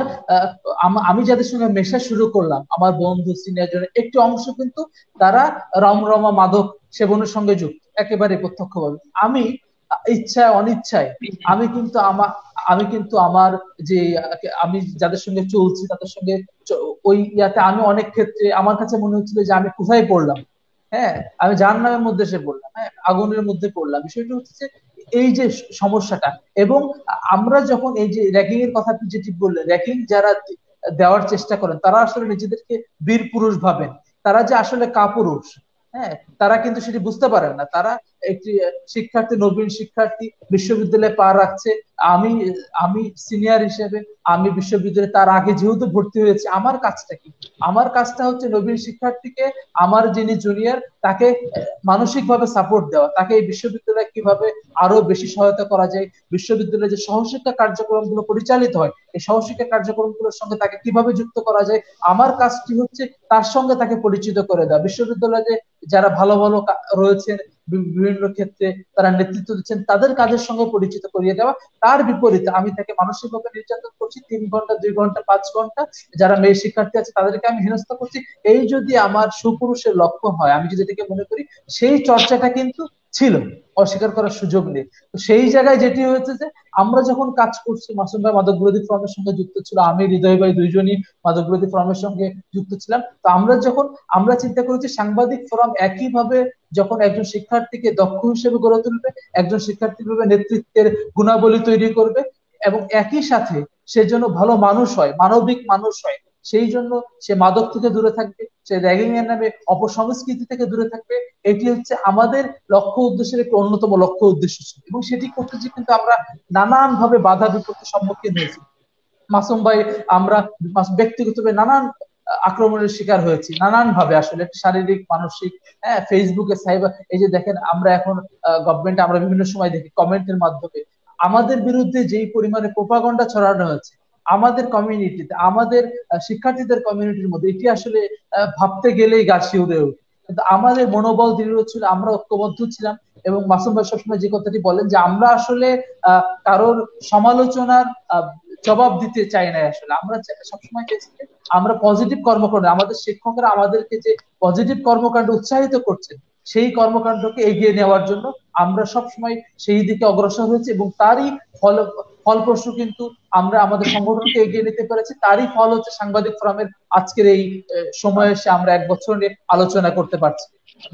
আমি যাদের সঙ্গে মেশা শুরু করলাম, আমার বন্ধু সিনিয়র জন একটি অংশ কিন্তু তারা রমরমা মাদক সেবনের সঙ্গে যুক্ত, একেবারে প্রত্যক্ষভাবে। আমি ইচ্ছায় অনিচ্ছায় আমি কিন্তু আমার আমি কিন্তু আমার যে আমি যাদের সঙ্গে চলছি তাদের সঙ্গে ওই ইয়াতে আমি অনেক ক্ষেত্রে আমার কাছে মনে হচ্ছিল যে আমি কোথায় পড়লাম, হ্যাঁ আমি জাহান্নামের মধ্যে এসে পড়লাম, হ্যাঁ আগুনের মধ্যে পড়লাম। বিষয়টা হচ্ছে এই যে সমস্যাটা, এবং আমরা যখন এই যে র্যাগিং এর কথা যেটি বললেন, র্যাগিং যারা দেওয়ার চেষ্টা করেন তারা আসলে নিজেদেরকে বীর পুরুষ ভাবেন, তারা যে আসলে কাপুরুষ, হ্যাঁ তারা কিন্তু সেটি বুঝতে পারেন না। তারা একটি শিক্ষার্থী, নবীন শিক্ষার্থী বিশ্ববিদ্যালয়ে পা রাখছে, আমি আমি সিনিয়র হিসেবে আমি বিশ্ববিদ্যালয়ে তার আগে যেহেতু ভর্তি হয়েছে, আমার কাজটা কি? আমার কাজটা হচ্ছে নবীন শিক্ষার্থীকে, আমার যিনি জুনিয়র তাকে মানসিক ভাবে সাপোর্ট দেওয়া, তাকে এই বিশ্ববিদ্যালয়ে কিভাবে আরো বেশি সহায়তা করা যায়, বিশ্ববিদ্যালয়ে যে সহশিক্ষা কার্যক্রম গুলো পরিচালিত হয় এই সহশিক্ষা কার্যক্রম গুলোর সঙ্গে তাকে কিভাবে যুক্ত করা যায়, আমার কাজটি হচ্ছে তার সঙ্গে তাকে পরিচিত করে দেওয়া। বিশ্ববিদ্যালয়ে যারা ভালো ভালো রয়েছেন বিভিন্ন ক্ষেত্রে তারা নেতৃত্ব দিচ্ছেন, তাদের কাজের সঙ্গে পরিচিত করিয়ে দেওয়া। তার বিপরীতে আমি তাকে মানসিকভাবে নির্যাতন করছি, তিন ঘন্টা দুই ঘন্টা পাঁচ ঘন্টা যারা মেয়ে শিক্ষার্থী আছে তাদেরকে আমি হেনস্থা করছি, এই যদি আমার সুপুরুষের লক্ষ্য হয়, আমি যদি এটাকে মনে করি, সেই চর্চাটা কিন্তু ছিল, অস্বীকার করার সুযোগ নেই। তো সেই জায়গায় যেটি হয়েছে যে আমরা যখন কাজ করছি, মাসুম ভাই মাদক বিরোধী ফোরামের সঙ্গে যুক্ত ছিল, আমি হৃদয় ভাই দুইজনই মাদক বিরোধী ফোরামের সঙ্গে যুক্ত ছিলাম। তো আমরা যখন আমরা চিন্তা করেছি সাংবাদিক ফোরাম একইভাবে যখন একজন শিক্ষার্থীকে দক্ষ হিসেবে গড়ে তুলবে, একজন শিক্ষার্থী ভাবে নেতৃত্বের গুণাবলী তৈরি করবে, এবং একই সাথে সে যেন ভালো মানুষ হয়, মানবিক মানুষ হয়, সেই জন্য সে মাদক থেকে দূরে থাকবে, সে র্যাগিং এর নামে অপসংস্কৃতি থেকে দূরে থাকবে। এটি হচ্ছে আমাদের লক্ষ্য উদ্দেশ্যের একটি অন্যতম লক্ষ্য উদ্দেশ্য ছিল, এবং সেটি করতে যে কিন্তু আমরা নানান ভাবে বাধা বিপত্তির সম্মুখীন হয়েছি। মাসুম ভাই আমরা ব্যক্তিগতভাবে নানান আক্রমণের শিকার হয়েছি, নানান ভাবে, আসলে শারীরিক মানসিক, হ্যাঁ ফেসবুকে সাইবার, এই যে দেখেন আমরা এখন গভর্নমেন্ট আমরা বিভিন্ন সময় দেখি কমেন্টের মাধ্যমে আমাদের বিরুদ্ধে যেই পরিমাণে প্রোপাগান্ডা ছড়ানো হয়েছে আমাদের কমিউনিটিতে, আমাদের শিক্ষার্থীদের কমিউনিটির মধ্যে, এটি আসলে ভাবতে গেলেই গা শিউরে ওঠে। কিন্তু আমাদের মনোবল দৃঢ় ছিল, আমরা ঐক্যবদ্ধ ছিলাম, এবং মাসুম ভাই সবসময় যে কথাটি বলেন যে আমরা আসলে আহ কারোর সমালোচনার আহ জবাব দিতে চাই না, আসলে আমরা সবসময় চেয়েছি আমরা পজিটিভ কর্মকাণ্ড, আমাদের শিক্ষকরা আমাদেরকে যে পজিটিভ কর্মকাণ্ড উৎসাহিত করছেন সেই কর্মকাণ্ডকে এগিয়ে নেওয়ার জন্য আমরা সবসময় সেই দিকে অগ্রসর হয়েছি, এবং তারই ফল ফলপ্রসূ কিন্তু আমরা আমাদের সংগঠনকে এগিয়ে নিতে পেরেছি। তারই ফল হচ্ছে সাংবাদিক ফোরামের আজকের এই সময়ে এসে আমরা এক বছর নিয়ে আলোচনা করতে পারছি।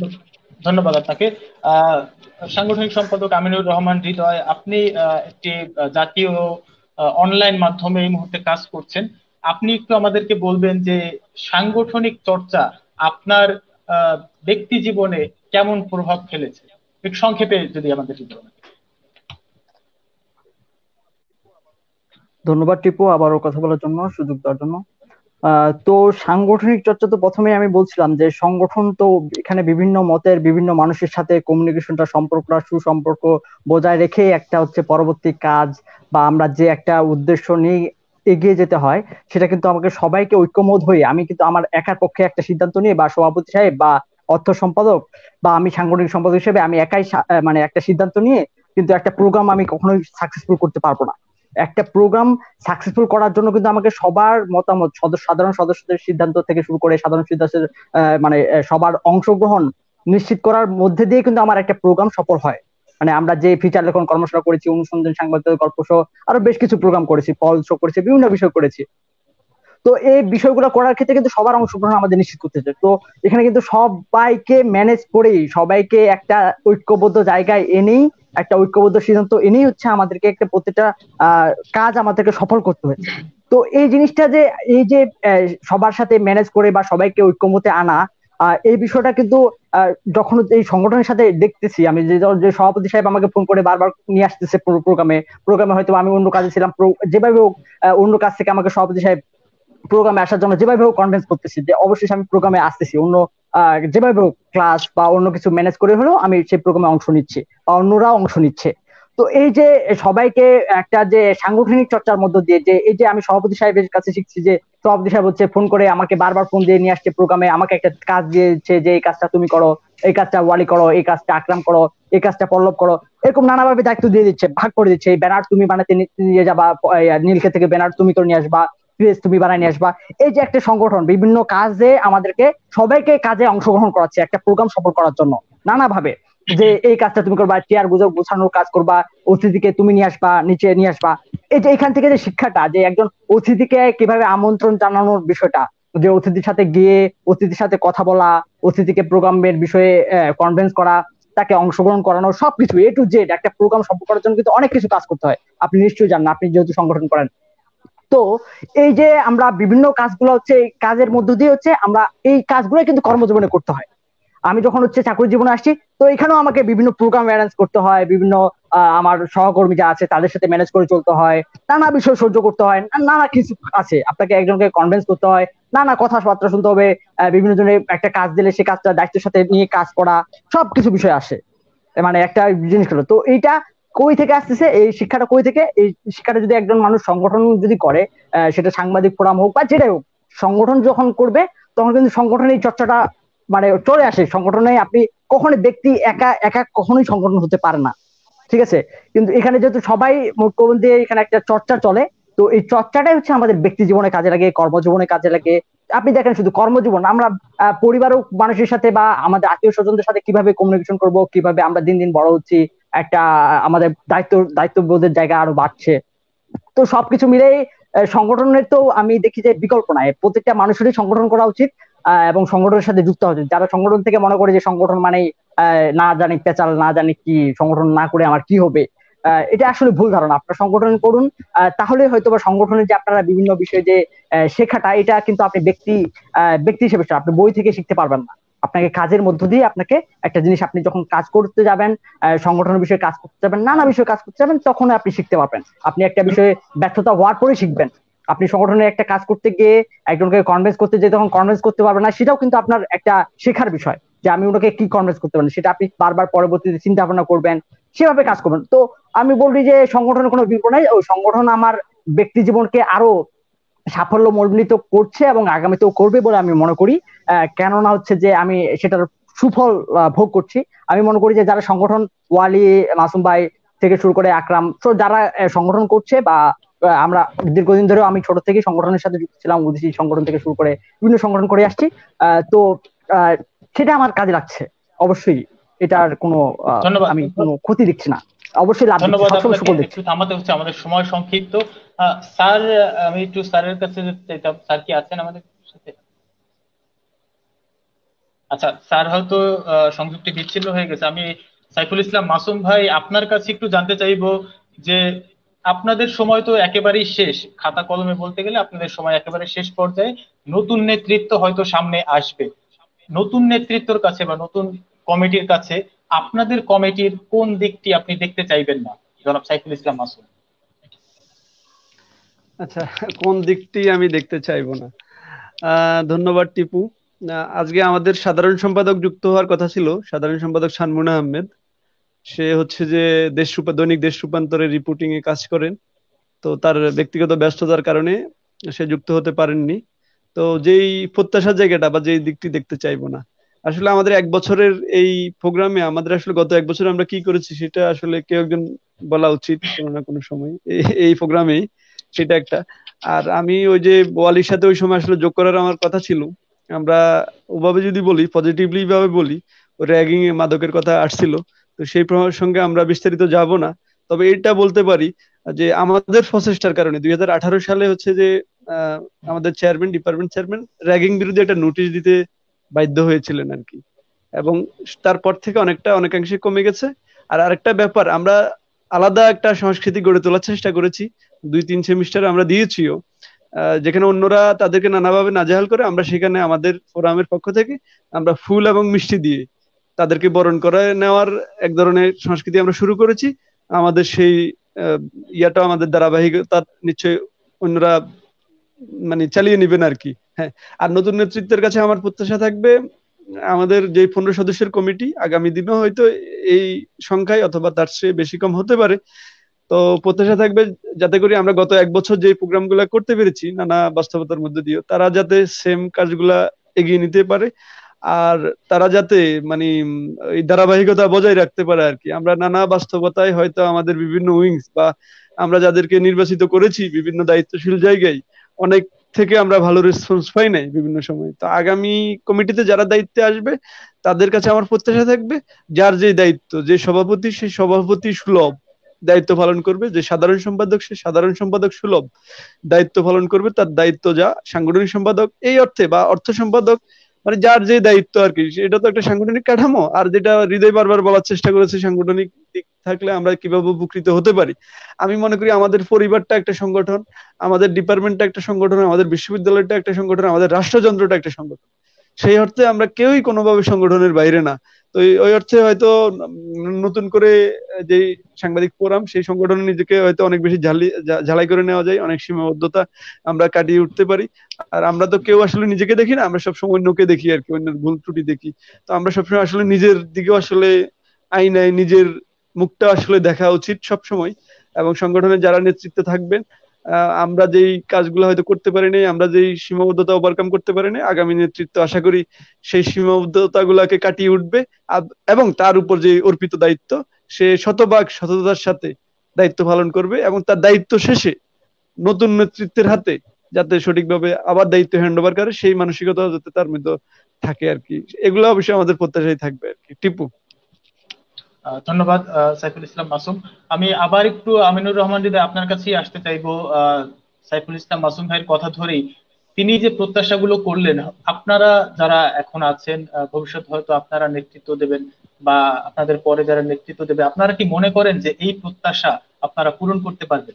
ধন্যবাদ আপনাকে। আহ সাংগঠনিক সম্পাদক আমিনুর রহমান হৃদয়, আপনি একটি জাতীয় অনলাইন মাধ্যমে এই মুহূর্তে কাজ করছেন, আপনি একটু আমাদেরকে বলবেন যে সাংগঠনিক চর্চা আপনার ব্যক্তি জীবনে কেমন প্রভাব ফেলেছে, একটু সংক্ষেপে যদি আমাদেরকে বলেন। ধন্যবাদ টিপু আবারও কথা বলার জন্য, সুযোগ দেওয়ার জন্য। তো সাংগঠনিক চর্চা তো প্রথমেই আমি বলছিলাম যে সংগঠন তো এখানে বিভিন্ন মতের বিভিন্ন মানুষের সাথে কমিউনিকেশনটা, সম্পর্কটা, সুসম্পর্ক বজায় রেখে একটা হচ্ছে পরবর্তী কাজ বা আমরা যে একটা উদ্দেশ্য নিয়ে এগিয়ে যেতে হয় সেটা কিন্তু আমাকে সবাইকে ঐক্যমত হয়ে, আমি কিন্তু আমার একার পক্ষে একটা সিদ্ধান্ত নিয়ে বা সভাপতি সাহেব বা অর্থ সম্পাদক বা আমি সাংগঠনিক সম্পাদক হিসেবে আমি একাই মানে একটা সিদ্ধান্ত নিয়ে কিন্তু একটা প্রোগ্রাম আমি কখনোই সাকসেসফুল করতে পারবো না। একটা প্রোগ্রাম সাকসেসফুল করার জন্য কিন্তু আমাকে সবার মতামত, সাধারণ সদস্যদের সিদ্ধান্ত থেকে শুরু করে সাধারণ সদস্যের মানে সবার অংশগ্রহণ নিশ্চিত করার মধ্যে দিয়ে কিন্তু আমার একটা প্রোগ্রাম সফল হয়। মানে আমরা যে ফিচার লেখন কর্মশালা করেছি, অনুসন্ধান, সাংবাদিক, গল্প শো, আরো বেশ কিছু প্রোগ্রাম করেছি, পল শো করেছি, বিভিন্ন বিষয় করেছি। তো এই বিষয়গুলো করার ক্ষেত্রে কিন্তু সবার অংশগ্রহণ আমাদের নিশ্চিত করতে চাই। তো এখানে কিন্তু সবাইকে ম্যানেজ করেই, সবাইকে একটা ঐক্যবদ্ধ জায়গায় এনেই, একটা ঐক্যবদ্ধ সিদ্ধান্ত এনেই হচ্ছে আমাদেরকে একটা প্রত্যেকটা আহ কাজ আমাদেরকে সফল করতে হয়েছে। তো এই জিনিসটা যে এই যে সবার সাথে ম্যানেজ করে বা সবাইকে ঐক্যমতে আনা, আহ এই বিষয়টা কিন্তু আহ যখন এই সংগঠনের সাথে দেখতেছি আমি, যে সভাপতি সাহেব আমাকে ফোন করে বারবার নিয়ে আসতেছে প্রোগ্রামে প্রোগ্রামে হয়তো আমি অন্য কাজে ছিলাম, যেভাবে হোক অন্য কাজ থেকে আমাকে সভাপতি সাহেব প্রোগ্রামে আসার জন্য যেভাবে হোক কনভিন্স করতেছি যে অবশ্যই আমি প্রোগ্রামে আসতেছি, অন্য যেভাবে হোক ক্লাস বা অন্য কিছু ম্যানেজ করে হলেও আমি সেই প্রোগ্রামে অংশ নিচ্ছি বা অন্যরা অংশ নিচ্ছে। তো এই যে সবাইকে একটা যে সাংগঠনিক চর্চার মধ্য দিয়ে, যে এই যে আমি সভাপতি সাহেবের কাছে শিখছি, যে সভাপতি সাহেব হচ্ছে ফোন করে আমাকে বারবার ফোন দিয়ে নিয়ে আসছে প্রোগ্রামে, আমাকে একটা কাজ দিয়েছে যে এই কাজটা তুমি করো, এই কাজটা ওয়ালি করো, এই কাজটা আকরাম করো, এই কাজটা পল্লব করো, এরকম নানাভাবে দায়িত্ব দিয়ে দিচ্ছে, ভাগ করে দিচ্ছে। এই ব্যানার তুমি বানাতে নিয়ে যাবা, নীলক্ষেত থেকে ব্যানার তুমি করে নিয়ে আসবা, তুমি বানায় নিয়ে আসবা। এই যে একটা সংগঠন বিভিন্ন কাজে আমাদেরকে সবাইকে কাজে অংশগ্রহণ করাচ্ছে একটা প্রোগ্রাম সফল করার জন্য নানাভাবে, যে এই কাজটা তুমি করবা, চেয়ার গুজব গোছানোর কাজ করবা, অতিথিকে তুমি নিয়ে আসবা, নিচে নিয়ে আসবা। এই যে এখান থেকে যে শিক্ষাটা, যে একজন অতিথিকে কিভাবে আমন্ত্রণ জানানোর বিষয়টা, যে অতিথির সাথে গিয়ে অতিথির সাথে কথা বলা, অতিথিকে প্রোগ্রামের বিষয়ে কনভিন্স করা, তাকে অংশগ্রহণ করানো, সবকিছু এ টু জেড একটা প্রোগ্রাম সফল করার জন্য কিন্তু অনেক কিছু কাজ করতে হয়। আপনি নিশ্চয়ই জানেন, আপনি যেহেতু সংগঠন করেন। তো এই যে আমরা বিভিন্ন কাজগুলো হচ্ছে এই কাজের মধ্য দিয়ে হচ্ছে আমরা এই কাজগুলো কিন্তু কর্মজীবনে করতে হয়। আমি যখন হচ্ছে চাকরি জীবনে আসছি, তো এখানেও আমাকে বিভিন্ন প্রোগ্রাম ম্যানেজ করতে হয়, বিভিন্ন আমার সহকর্মী যা আছে তাদের সাথে ম্যানেজ করে চলতে হয়, নানা বিষয় সহ্য করতে হয়, নানা কিছু আছে, আপনাকে একজনকে কনভিন্স করতে হয়, নানা কথাবার্তা শুনতে হবে, বিভিন্ন জনের একটা কাজ দিলে সে কাজটা দায়িত্বের সাথে নিয়ে কাজ করা, সবকিছু বিষয় আসে, মানে একটা জিনিস হলো। তো এইটা কই থেকে আসতেছে, এই শিক্ষাটা কই থেকে? এই শিক্ষাটা যদি একজন মানুষ সংগঠন যদি করে, সেটা সাংবাদিক ফোরাম হোক বা যেটাই হোক, সংগঠন যখন করবে তখন কিন্তু সংগঠনের এই চর্চাটা মানে চলে আসে। সংগঠনে আপনি কখনোই ব্যক্তি একা একা কখনোই সংগঠন হতে পারে না, ঠিক আছে? কিন্তু এখানে যেহেতু সবাই মুখ্যমন দিয়ে এখানে একটা চর্চা চলে, তো এই চর্চাটাই হচ্ছে আমাদের ব্যক্তি জীবনে কাজে লাগে, কর্মজীবনে কাজে লাগে। আপনি দেখেন শুধু কর্মজীবন, আমরা পরিবার ও মানুষের সাথে বা আমাদের আত্মীয় স্বজনদের সাথে কিভাবে কমিউনিকেশন করব, কিভাবে আমরা দিন দিন বড় হচ্ছি, একটা আমাদের দায়িত্ব দায়িত্ববোধের জায়গা আরো বাড়ছে। তো সবকিছু মিলেই সংগঠনের তো আমি দেখি যে বিকল্প নাই, প্রত্যেকটা মানুষেরই সংগঠন করা উচিত এবং সংগঠনের সাথে যুক্ত হওয়া উচিত। যারা সংগঠন থেকে মনে করে যে সংগঠন মানে না জানি পেঁচাল, না জানি কি, সংগঠন না করে আমার কি হবে, এটা আসলে ভুল ধারণা। আপনারা সংগঠন করুন, তাহলে হয়তো বা সংগঠনের যে আপনারা বিভিন্ন বিষয়ে যে শেখাটা, এটা কিন্তু আপনি ব্যক্তি ব্যক্তি হিসেবে আপনি বই থেকে শিখতে পারবেন না। আপনাকে কাজের মধ্য দিয়ে আপনাকে একটা জিনিস, আপনি যখন কাজ করতে যাবেন, সংগঠনের বিষয়ে কাজ করতে যাবেন, নানা বিষয়ে কাজ করতে যাবেন, তখন আপনি শিখতে পারবেন। আপনি একটা বিষয়ে ব্যর্থতা হওয়ার পরে শিখবেন। আপনি সংগঠনের একটা কাজ করতে গিয়ে একজনকে কনভিন্স করতে যেয়ে তখন কনভিন্স করতে পারবেন না, সেটাও কিন্তু আপনার একটা শেখার বিষয়, যে আমি ওনাকে কি কনভিন্স করতে পারেন, সেটা আপনি বারবার পরবর্তীতে চিন্তা ভাবনা করবেন, সেভাবে কাজ করবেন। তো আমি বলি যে সংগঠনের কোনো বিকল্প নাই, ওই সংগঠন আমার ব্যক্তি জীবনকে আরো সাফল্য মণ্ডিত করছে এবং আগামীতেও করবে বলে আমি মনে করি। কেননা হচ্ছে যে আমি সেটার সুফল ভোগ করছি। আমি মনে করি যে যারা সংগঠন, ওয়ালি, মাসুম ভাই থেকে শুরু করে আকরাম, তো যারা সংগঠন করছে, বা আমরা দীর্ঘদিন ধরেও আমি ছোট থেকে সংগঠনের সাথে যুক্ত ছিলাম, উদ্দেশ্যী সংগঠন থেকে শুরু করে বিভিন্ন সংগঠন করে আসছি, তো সেটা আমার কাজে লাগছে অবশ্যই। এটার কোনো আমি কোনো ক্ষতি দেখছি না, অবশ্যই লাভ। ধন্যবাদ আপনাকে। একটু থামাতে হচ্ছে, আমাদের সময় সংক্ষিপ্ত। স্যার, আমি একটু স্যারের কাছে চাইতাম, স্যার কি আছেন আমাদের সাথে? আচ্ছা, স্যার হয়তো সংযুক্তি বিচ্ছিন্ন হয়ে গেছে। আমি সাইফুল ইসলাম মাসুম ভাই, আপনার কাছে একটু জানতে চাইবো যে আপনাদের সময় তো একেবারেই শেষ, খাতা কলমে বলতে গেলে আপনাদের সময় একেবারে শেষ পর্যায়ে, নতুন নেতৃত্ব হয়তো সামনে আসবে। নতুন নেতৃত্বের কাছে বা নতুন কমিটির কাছে আপনাদের কমিটির কোন দিকটি আপনি দেখতে চাইবেন না, জনাব সাইফুল ইসলাম মাসুম? আচ্ছা, কোন দিকটি আমি দেখতে চাইবো না? আহ ধন্যবাদ টিপু। আজকে আমাদের সাধারণ সম্পাদক যুক্ত হওয়ার কথা ছিল, সাধারণ সম্পাদক শানমুনা আহমেদ। সে হচ্ছে যে দেশ দৈনিক দেশ রূপান্তরের রিপোর্টিং এ কাজ করেন, তো তার ব্যক্তিগত ব্যস্ততার কারণে সে যুক্ত হতে পারেননি। তো যেই প্রত্যাশার জায়গাটা বা যেই দিকটি দেখতে চাইবো না, আসলে আমাদের এক বছরের এই প্রোগ্রামে আমাদের আসলে গত এক বছর আমরা কি করেছি সেটা আসলে কেউ একজন বলা উচিত কোনো না কোনো সময় এই- এই প্রোগ্রামেই, সেটা একটা। আর আমি ওই যে ওয়ালির সাথে ওই সময় আসলে যোগ করার আমার কথা ছিল। আমরা ওভাবে যদি বলি, পজিটিভলি ভাবে বলি, র্যাগিং এ মাদকের কথা আসছিল, তো সেই প্রসঙ্গে আমরা বিস্তারিত যাব না। তবে এটা বলতে পারি যে আমাদের প্রচেষ্টার কারণে দুই হাজার আঠারো সালে হচ্ছে যে আহ, আমাদের চেয়ারম্যান, ডিপার্টমেন্ট চেয়ারম্যান র্যাগিং বিরুদ্ধে একটা নোটিশ দিতে বাধ্য হয়েছিলেন আর কি। এবং তারপর থেকে অনেকটা অনেকাংশে কমে গেছে। আর আরেকটা ব্যাপার, আমরা আলাদা একটা সংস্কৃতি গড়ে তোলার চেষ্টা করেছি, দুই তিন সেমিস্টার আমরা দিয়েছিও, আহ, যেখানে অন্যরা তাদেরকে নানাভাবে নাজেহাল করে, আমরা সেখানে আমাদের ফোরামের পক্ষ থেকে আমরা ফুল এবং মিষ্টি দিয়ে তাদেরকে বরণ করে নেওয়ার এক ধরনের সংস্কৃতি আমরা শুরু করেছি। আমাদের সেই আহ, ইয়াটা আমাদের ধারাবাহিকতা নিশ্চয়ই অন্যরা মানে চালিয়ে নিবেন আর কি। হ্যাঁ। আর নতুন নেতৃত্বের কাছে আমার প্রত্যাশা থাকবে, আমাদের যে পনেরো সদস্যের কমিটি আগামী দিনেও হয়তো এই সংখ্যায় অথবা তার চেয়ে বেশি কম হতে পারে। তো প্রত্যাশা থাকবে যাতে করে আমরা গত এক বছর যে প্রোগ্রামগুলো করতে পেরেছি নানা বাস্তবতার মধ্যে দিয়ে, তারা যাতে সেম কাজগুলা এগিয়ে নিতে পারে। আর তারা যাতে মানে উম, এই ধারাবাহিকতা বজায় রাখতে পারে আর কি। আমরা নানা বাস্তবতায় হয়তো আমাদের বিভিন্ন উইংস বা আমরা যাদেরকে নির্বাচিত করেছি বিভিন্ন দায়িত্বশীল জায়গায়, অনেক থেকে আমরা ভালো রেসপন্স পাই নাই বিভিন্ন সময়। তো আগামী কমিটিতে যারা দায়িত্বে আসবে তাদের কাছে আমার প্রত্যাশা থাকবে, যার যে দায়িত্ব, যে সভাপতি সেই সভাপতি সুলভ দায়িত্ব পালন করবে, যে সাধারণ সম্পাদক সে সাধারণ সম্পাদক সুলভ দায়িত্ব পালন করবে, তার দায়িত্ব যা সাংগঠনিক সম্পাদক এই অর্থে বা অর্থ সম্পাদক, মানে যার যে দায়িত্ব আর কি। এটা তো একটা সাংগঠনিক কাঠামো। আর যেটা হৃদয় বারবার বলার চেষ্টা করেছে, সাংগঠনিক দিক থাকলে আমরা কিভাবে উপকৃত হতে পারি, আমি মনে করি আমাদের পরিবারটা একটা সংগঠন, আমাদের ডিপার্টমেন্টটা একটা সংগঠন, আমাদের বিশ্ববিদ্যালয়টা একটা সংগঠন, আমাদের রাষ্ট্রযন্ত্রটা একটা সংগঠন। সেই অর্থে আমরা কেউই কোনোভাবে সংগঠনের বাইরে না। তো এই- ওই অর্থে হয়তো উম, নতুন করে যে সাংবাদিক ফোরাম, সেই সংগঠনে নিজেকে হয়তো অনেক বেশি ঝালি ঝা- ঝালাই করে নেওয়া যায়, অনেক সীমাবদ্ধতা আমরা কাটিয়ে উঠতে পারি। আর আমরা তো কেউ আসলে নিজেকে দেখি না, আমরা সবসময় অন্যকে দেখি আর কি, অন্যের ভুল ত্রুটি দেখি। তো আমরা সবসময় আসলে নিজের দিকেও আসলে আইনায় নিজের মুখটা আসলে দেখা উচিত সবসময়। এবং সংগঠনের যারা নেতৃত্বে থাকবেন, আহ, আমরা যেই কাজগুলো হয়তো করতে পারিনি, আমরা যেই সীমাবদ্ধতা ওভারকাম করতে পারিনি, আগামী নেতৃত্ব আশা করি সেই সীমাবদ্ধতা গুলাকে কাটিয়ে উঠবে। আব- এবং তার উপর যে অর্পিত দায়িত্ব, সে শতভাগ সততার সাথে দায়িত্ব পালন করবে এবং তার দায়িত্ব শেষে নতুন নেতৃত্বের হাতে যাতে সঠিকভাবে আবার দায়িত্ব হ্যান্ড ওভার করে, সেই মানসিকতা যাতে তার মধ্যে থাকে আর কি। এগুলো অবশ্যই আমাদের প্রত্যাশাই থাকবে আর কি। টিপু। আহ, ধন্যবাদ আহ, সাইফুল ইসলাম মাসুম। আমি আবার একটু আমিনুর রহমান যদি আপনার কাছেই আসতে চাইবো। আহ, সাইফুল ইসলাম মাসুম ভাইয়ের কথা ধরেই তিনি যে প্রত্যাশাগুলো করলেন, আপনারা যারা এখন আছেন, আহ, ভবিষ্যতে হয়তো আপনারা নেতৃত্ব দেবেন বা আপনাদের পরে যারা নেতৃত্ব দেবে, আপনারা কি মনে করেন যে এই প্রত্যাশা আপনারা পূরণ করতে পারবেন?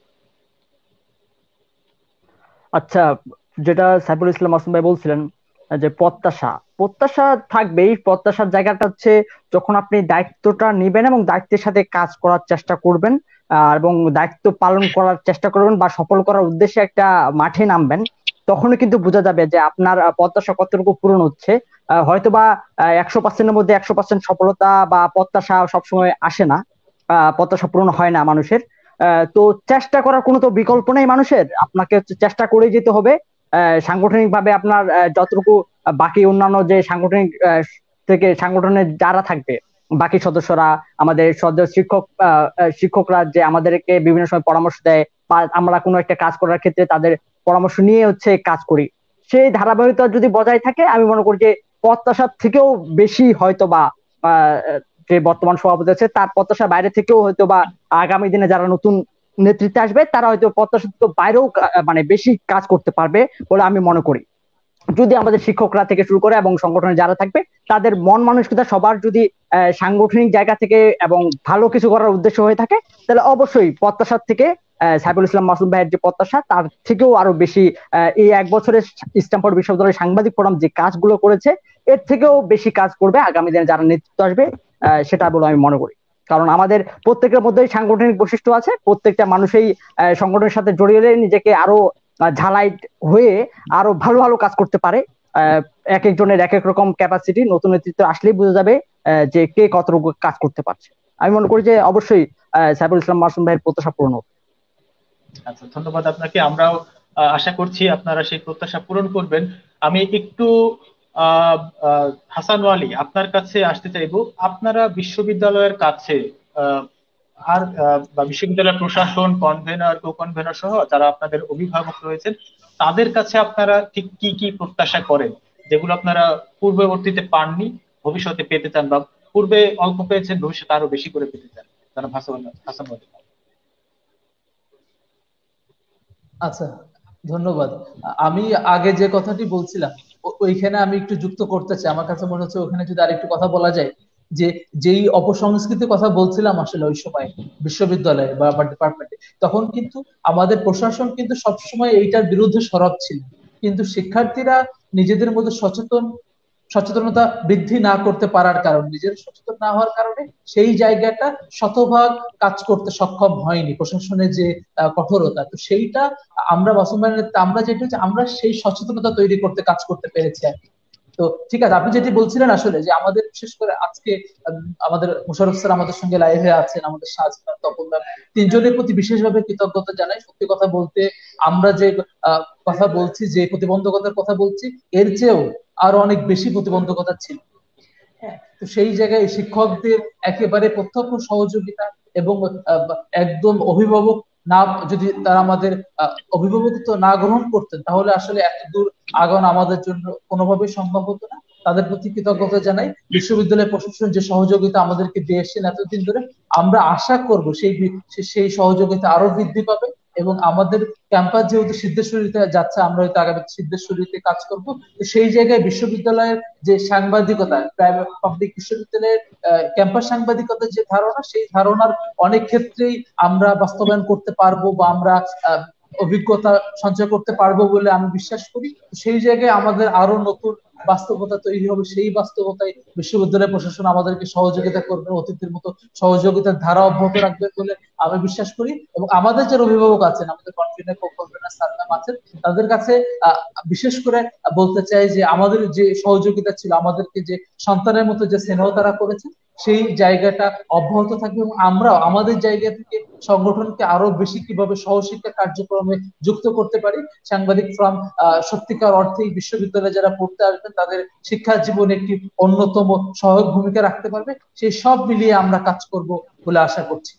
আচ্ছা, যেটা সাইফুল ইসলাম মাসুম ভাই বলছিলেন যে প্রত্যাশা প্রত্যাশা থাকবেই। প্রত্যাশার জায়গাটা হচ্ছে যখন আপনি দায়িত্বটা নিবেন এবং দায়িত্বের সাথে কাজ করার চেষ্টা করবেন, আহ, এবং দায়িত্ব পালন করার চেষ্টা করবেন বা সফল করার উদ্দেশ্যে একটা মাঠে নামবেন, তখনই কিন্তু বোঝা যাবে যে আপনার আহ, প্রত্যাশা কতটুকু পূরণ হচ্ছে। আহ, হয়তোবা একশো পার্সেন্টের মধ্যে একশো পার্সেন্ট সফলতা বা প্রত্যাশা সবসময় আসে না, আহ, প্রত্যাশা পূরণ হয় না মানুষের। আহ, তো চেষ্টা করার কোনো তো বিকল্প নেই মানুষের, আপনাকে হচ্ছে চেষ্টা করেই যেতে হবে। সাংগঠনিক ভাবে আপনার আহ, যতটুকু আহ, বাকি অন্যান্য যে সাংগঠনিক আহ, থেকে সাংগঠনের যারা থাকবে, বাকি সদস্যরা, আমাদের সদস্য শিক্ষক আহ, আহ, শিক্ষকরা যে আমাদেরকে বিভিন্ন সময় পরামর্শ দেয়, বা আমরা কোনো একটা কাজ করার ক্ষেত্রে তাদের পরামর্শ নিয়ে হচ্ছে কাজ করি, সেই ধারাবাহিকতা যদি বজায় থাকে, আমি মনে করি যে প্রত্যাশার থেকেও বেশি হয়তো বা আহ, যে বর্তমান সভাপতি আছে তার প্রত্যাশার বাইরে থেকেও হয়তো বা আগামী দিনে যারা নতুন নেতৃত্বে আসবে তারা হয়তো প্রত্যাশিত বাইরেও কা- মানে বেশি কাজ করতে পারবে বলে আমি মনে করি। যদি আমাদের শিক্ষকরা থেকে শুরু করে এবং সংগঠনে যারা থাকবে তাদের মন মানসিকতা সবার যদি আহ, সাংগঠনিক জায়গা থেকে এবং ভালো কিছু করার উদ্দেশ্য হয়ে থাকে, তাহলে অবশ্যই প্রত্যাশার থেকে আহ, সাইফুল ইসলাম মাসুম ভাইয়ের যে প্রত্যাশা তার থেকেও আরো বেশি, আহ, এই এক বছরের স্ট্যামফোর্ড বিশ্ববিদ্যালয়ের সাংবাদিক ফোরাম যে কাজগুলো করেছে এর থেকেও বেশি কাজ করবে আগামী দিনে যারা নেতৃত্ব আসবে, আহ, সেটা বলে আমি মনে করি। কারণ আমাদের প্রত্যেকের মধ্যেই সাংগঠনিক বৈশিষ্ট্য আছে, প্রত্যেকটা মানুষই আহ, সংগঠনের সাথে জড়িয়ে নিজেকে আরো আহ, ঝালাই হয়ে আরো ভালো ভালো কাজ করতে পারে। আহ, এক একজনের এক এক রকম ক্যাপাসিটি, নতুন নেতৃত্ব আসলেই বোঝা যাবে আহ, যে কে কতটুকু কাজ করতে পারছে। আমি মনে করি যে অবশ্যই আহ, সাইফুল ইসলাম মাসুম ভাইয়ের প্রত্যাশা পূরণ হবে। আচ্ছা, ধন্যবাদ আপনাকে। আমরাও আহ, আশা করছি আপনারা সেই প্রত্যাশা পূরণ করবেন। আমি একটু আহ আহ, হাসান ওয়ালি, আপনার কাছে আসতে চাইবো। আপনারা বিশ্ববিদ্যালয়ের কাছে আহ, আর আহ, বা বিশ্ববিদ্যালয় প্রশাসন, কনভেনর, কো কনভেনর সহ যারা আপনাদের অভিভাবক রয়েছেন, তাদের কাছে আপনারা ঠিক কি কি প্রত্যাশা করেন, যেগুলো আপনারা পূর্ববর্তীতে পাননি, ভবিষ্যতে পেতে চান, বা পূর্বে অল্প পেয়েছেন, ভবিষ্যতে আরো বেশি করে পেতে চান? জানাব হাসান হাসান ওয়ালি। আচ্ছা, ধন্যবাদ। আমি আগে যে কথাটি বলছিলাম ও- ওইখানে আমি একটু যুক্ত করতে চাই। আমার কাছে মনে হচ্ছে ওখানে যদি আরেকটু কথা বলা যায়, যে যেই অপসংস্কৃতির কথা বলছিলাম আসলে ওই সময় বিশ্ববিদ্যালয়ে বা ডিপার্টমেন্টে, তখন কিন্তু আমাদের প্রশাসন কিন্তু সবসময় এইটার বিরুদ্ধে সরব ছিল, কিন্তু শিক্ষার্থীরা নিজেদের মধ্যে সচেতন সচেতনতা বৃদ্ধি না করতে পারার কারণে, নিজের সচেতন না হওয়ার কারণে সেই জায়গাটা শতভাগ কাজ করতে সক্ষম হয়নি প্রশাসনের যে আহ, কঠোরতা। তো সেইটা আমরা বাস্তবায়নের, আমরা যেটা হচ্ছে আমরা সেই সচেতনতা তৈরি করতে কাজ করতে পেরেছি আর কি। তো ঠিক আছে, আপনি যেটি বলছিলেন আসলে যে আমাদের বিশেষ করে আজকে উম, আমাদের মোশাররফ স্যার আমাদের সঙ্গে লাইভে আছেন, আমাদের সাজনা তপন ম্যাম, তিনজনের প্রতি বিশেষভাবে কৃতজ্ঞতা জানাই। সত্যি কথা বলতে আমরা যে আহ, কথা বলছি, যে প্রতিবন্ধকতার কথা বলছি, এর চেয়েও আরো অনেক বেশি প্রতিবন্ধকতা ছিল। হ্যাঁ, তো সেই জায়গায় শিক্ষকদের একেবারে প্রত্যক্ষ সহযোগিতা এবং আহ, একদম অভিভাবক না, যদি তারা আমাদের আহ, অভিভাবকত্ব না গ্রহণ করতেন তাহলে আসলে এত দূর আগানো আমাদের জন্য কোনোভাবেই সম্ভব হতো না। তাদের প্রতি কৃতজ্ঞতা জানাই। বিশ্ববিদ্যালয় প্রশাসন যে সহযোগিতা আমাদেরকে দিয়ে এসেছেন এতদিন ধরে, আমরা আশা করব সেই বি- সে- সেই সহযোগিতা আরো বৃদ্ধি পাবে। এবং আমাদের ক্যাম্পাস যেহেতু সিদ্ধেশ্বরীতে যাচ্ছে, আমরা হয়তো আগামী সিদ্ধেশ্বরীতে কাজ করব। তো সেই জায়গায় বিশ্ববিদ্যালয়ের যে সাংবাদিকতা, প্রাইভেট পাবলিক বিশ্ববিদ্যালয়ের ক্যাম্পাস সাংবাদিকতার যে ধারণা, সেই ধারণার অনেক ক্ষেত্রেই আমরা বাস্তবায়ন করতে পারবো বা আমরা আহ, অভিজ্ঞতা সঞ্চয় করতে পারবো বলে আমি বিশ্বাস করি। সেই জায়গায় আমাদের আরো নতুন বাস্তবতা তৈরি হবে, সেই বাস্তবতায় বিশ্ববিদ্যালয় প্রশাসন আমাদেরকে সহযোগিতা করবে, অতীতের মতো সহযোগিতার ধারা অব্যাহত রাখবে বলে আমি বিশ্বাস করি। এবং আমাদের যে অভিভাবক আছেন, আমাদের convener co convener sir ma'am আছেন, তাদের কাছে আহ, বিশেষ করে বলতে চাই যে আমাদের যে সহযোগিতা ছিল, আমাদেরকে যে সন্তানের মতো যে স্নেহ তারা করেছে, সেই জায়গাটা অব্যাহত থাকবে। এবং আমরাও আমাদের জায়গা থেকে সংগঠনকে আরো বেশি কিভাবে সহশিক্ষা কার্যক্রমে যুক্ত করতে পারি, সাংবাদিক ফ্রম সত্যিকার অর্থেই বিশ্ববিদ্যালয়ে যারা পড়তে আসবেন তাদের শিক্ষা জীবনে একটি অন্যতম সহায়ক ভূমিকা রাখতে পারবে, সেই সব মিলিয়ে আমরা কাজ করব বলে আশা করছি।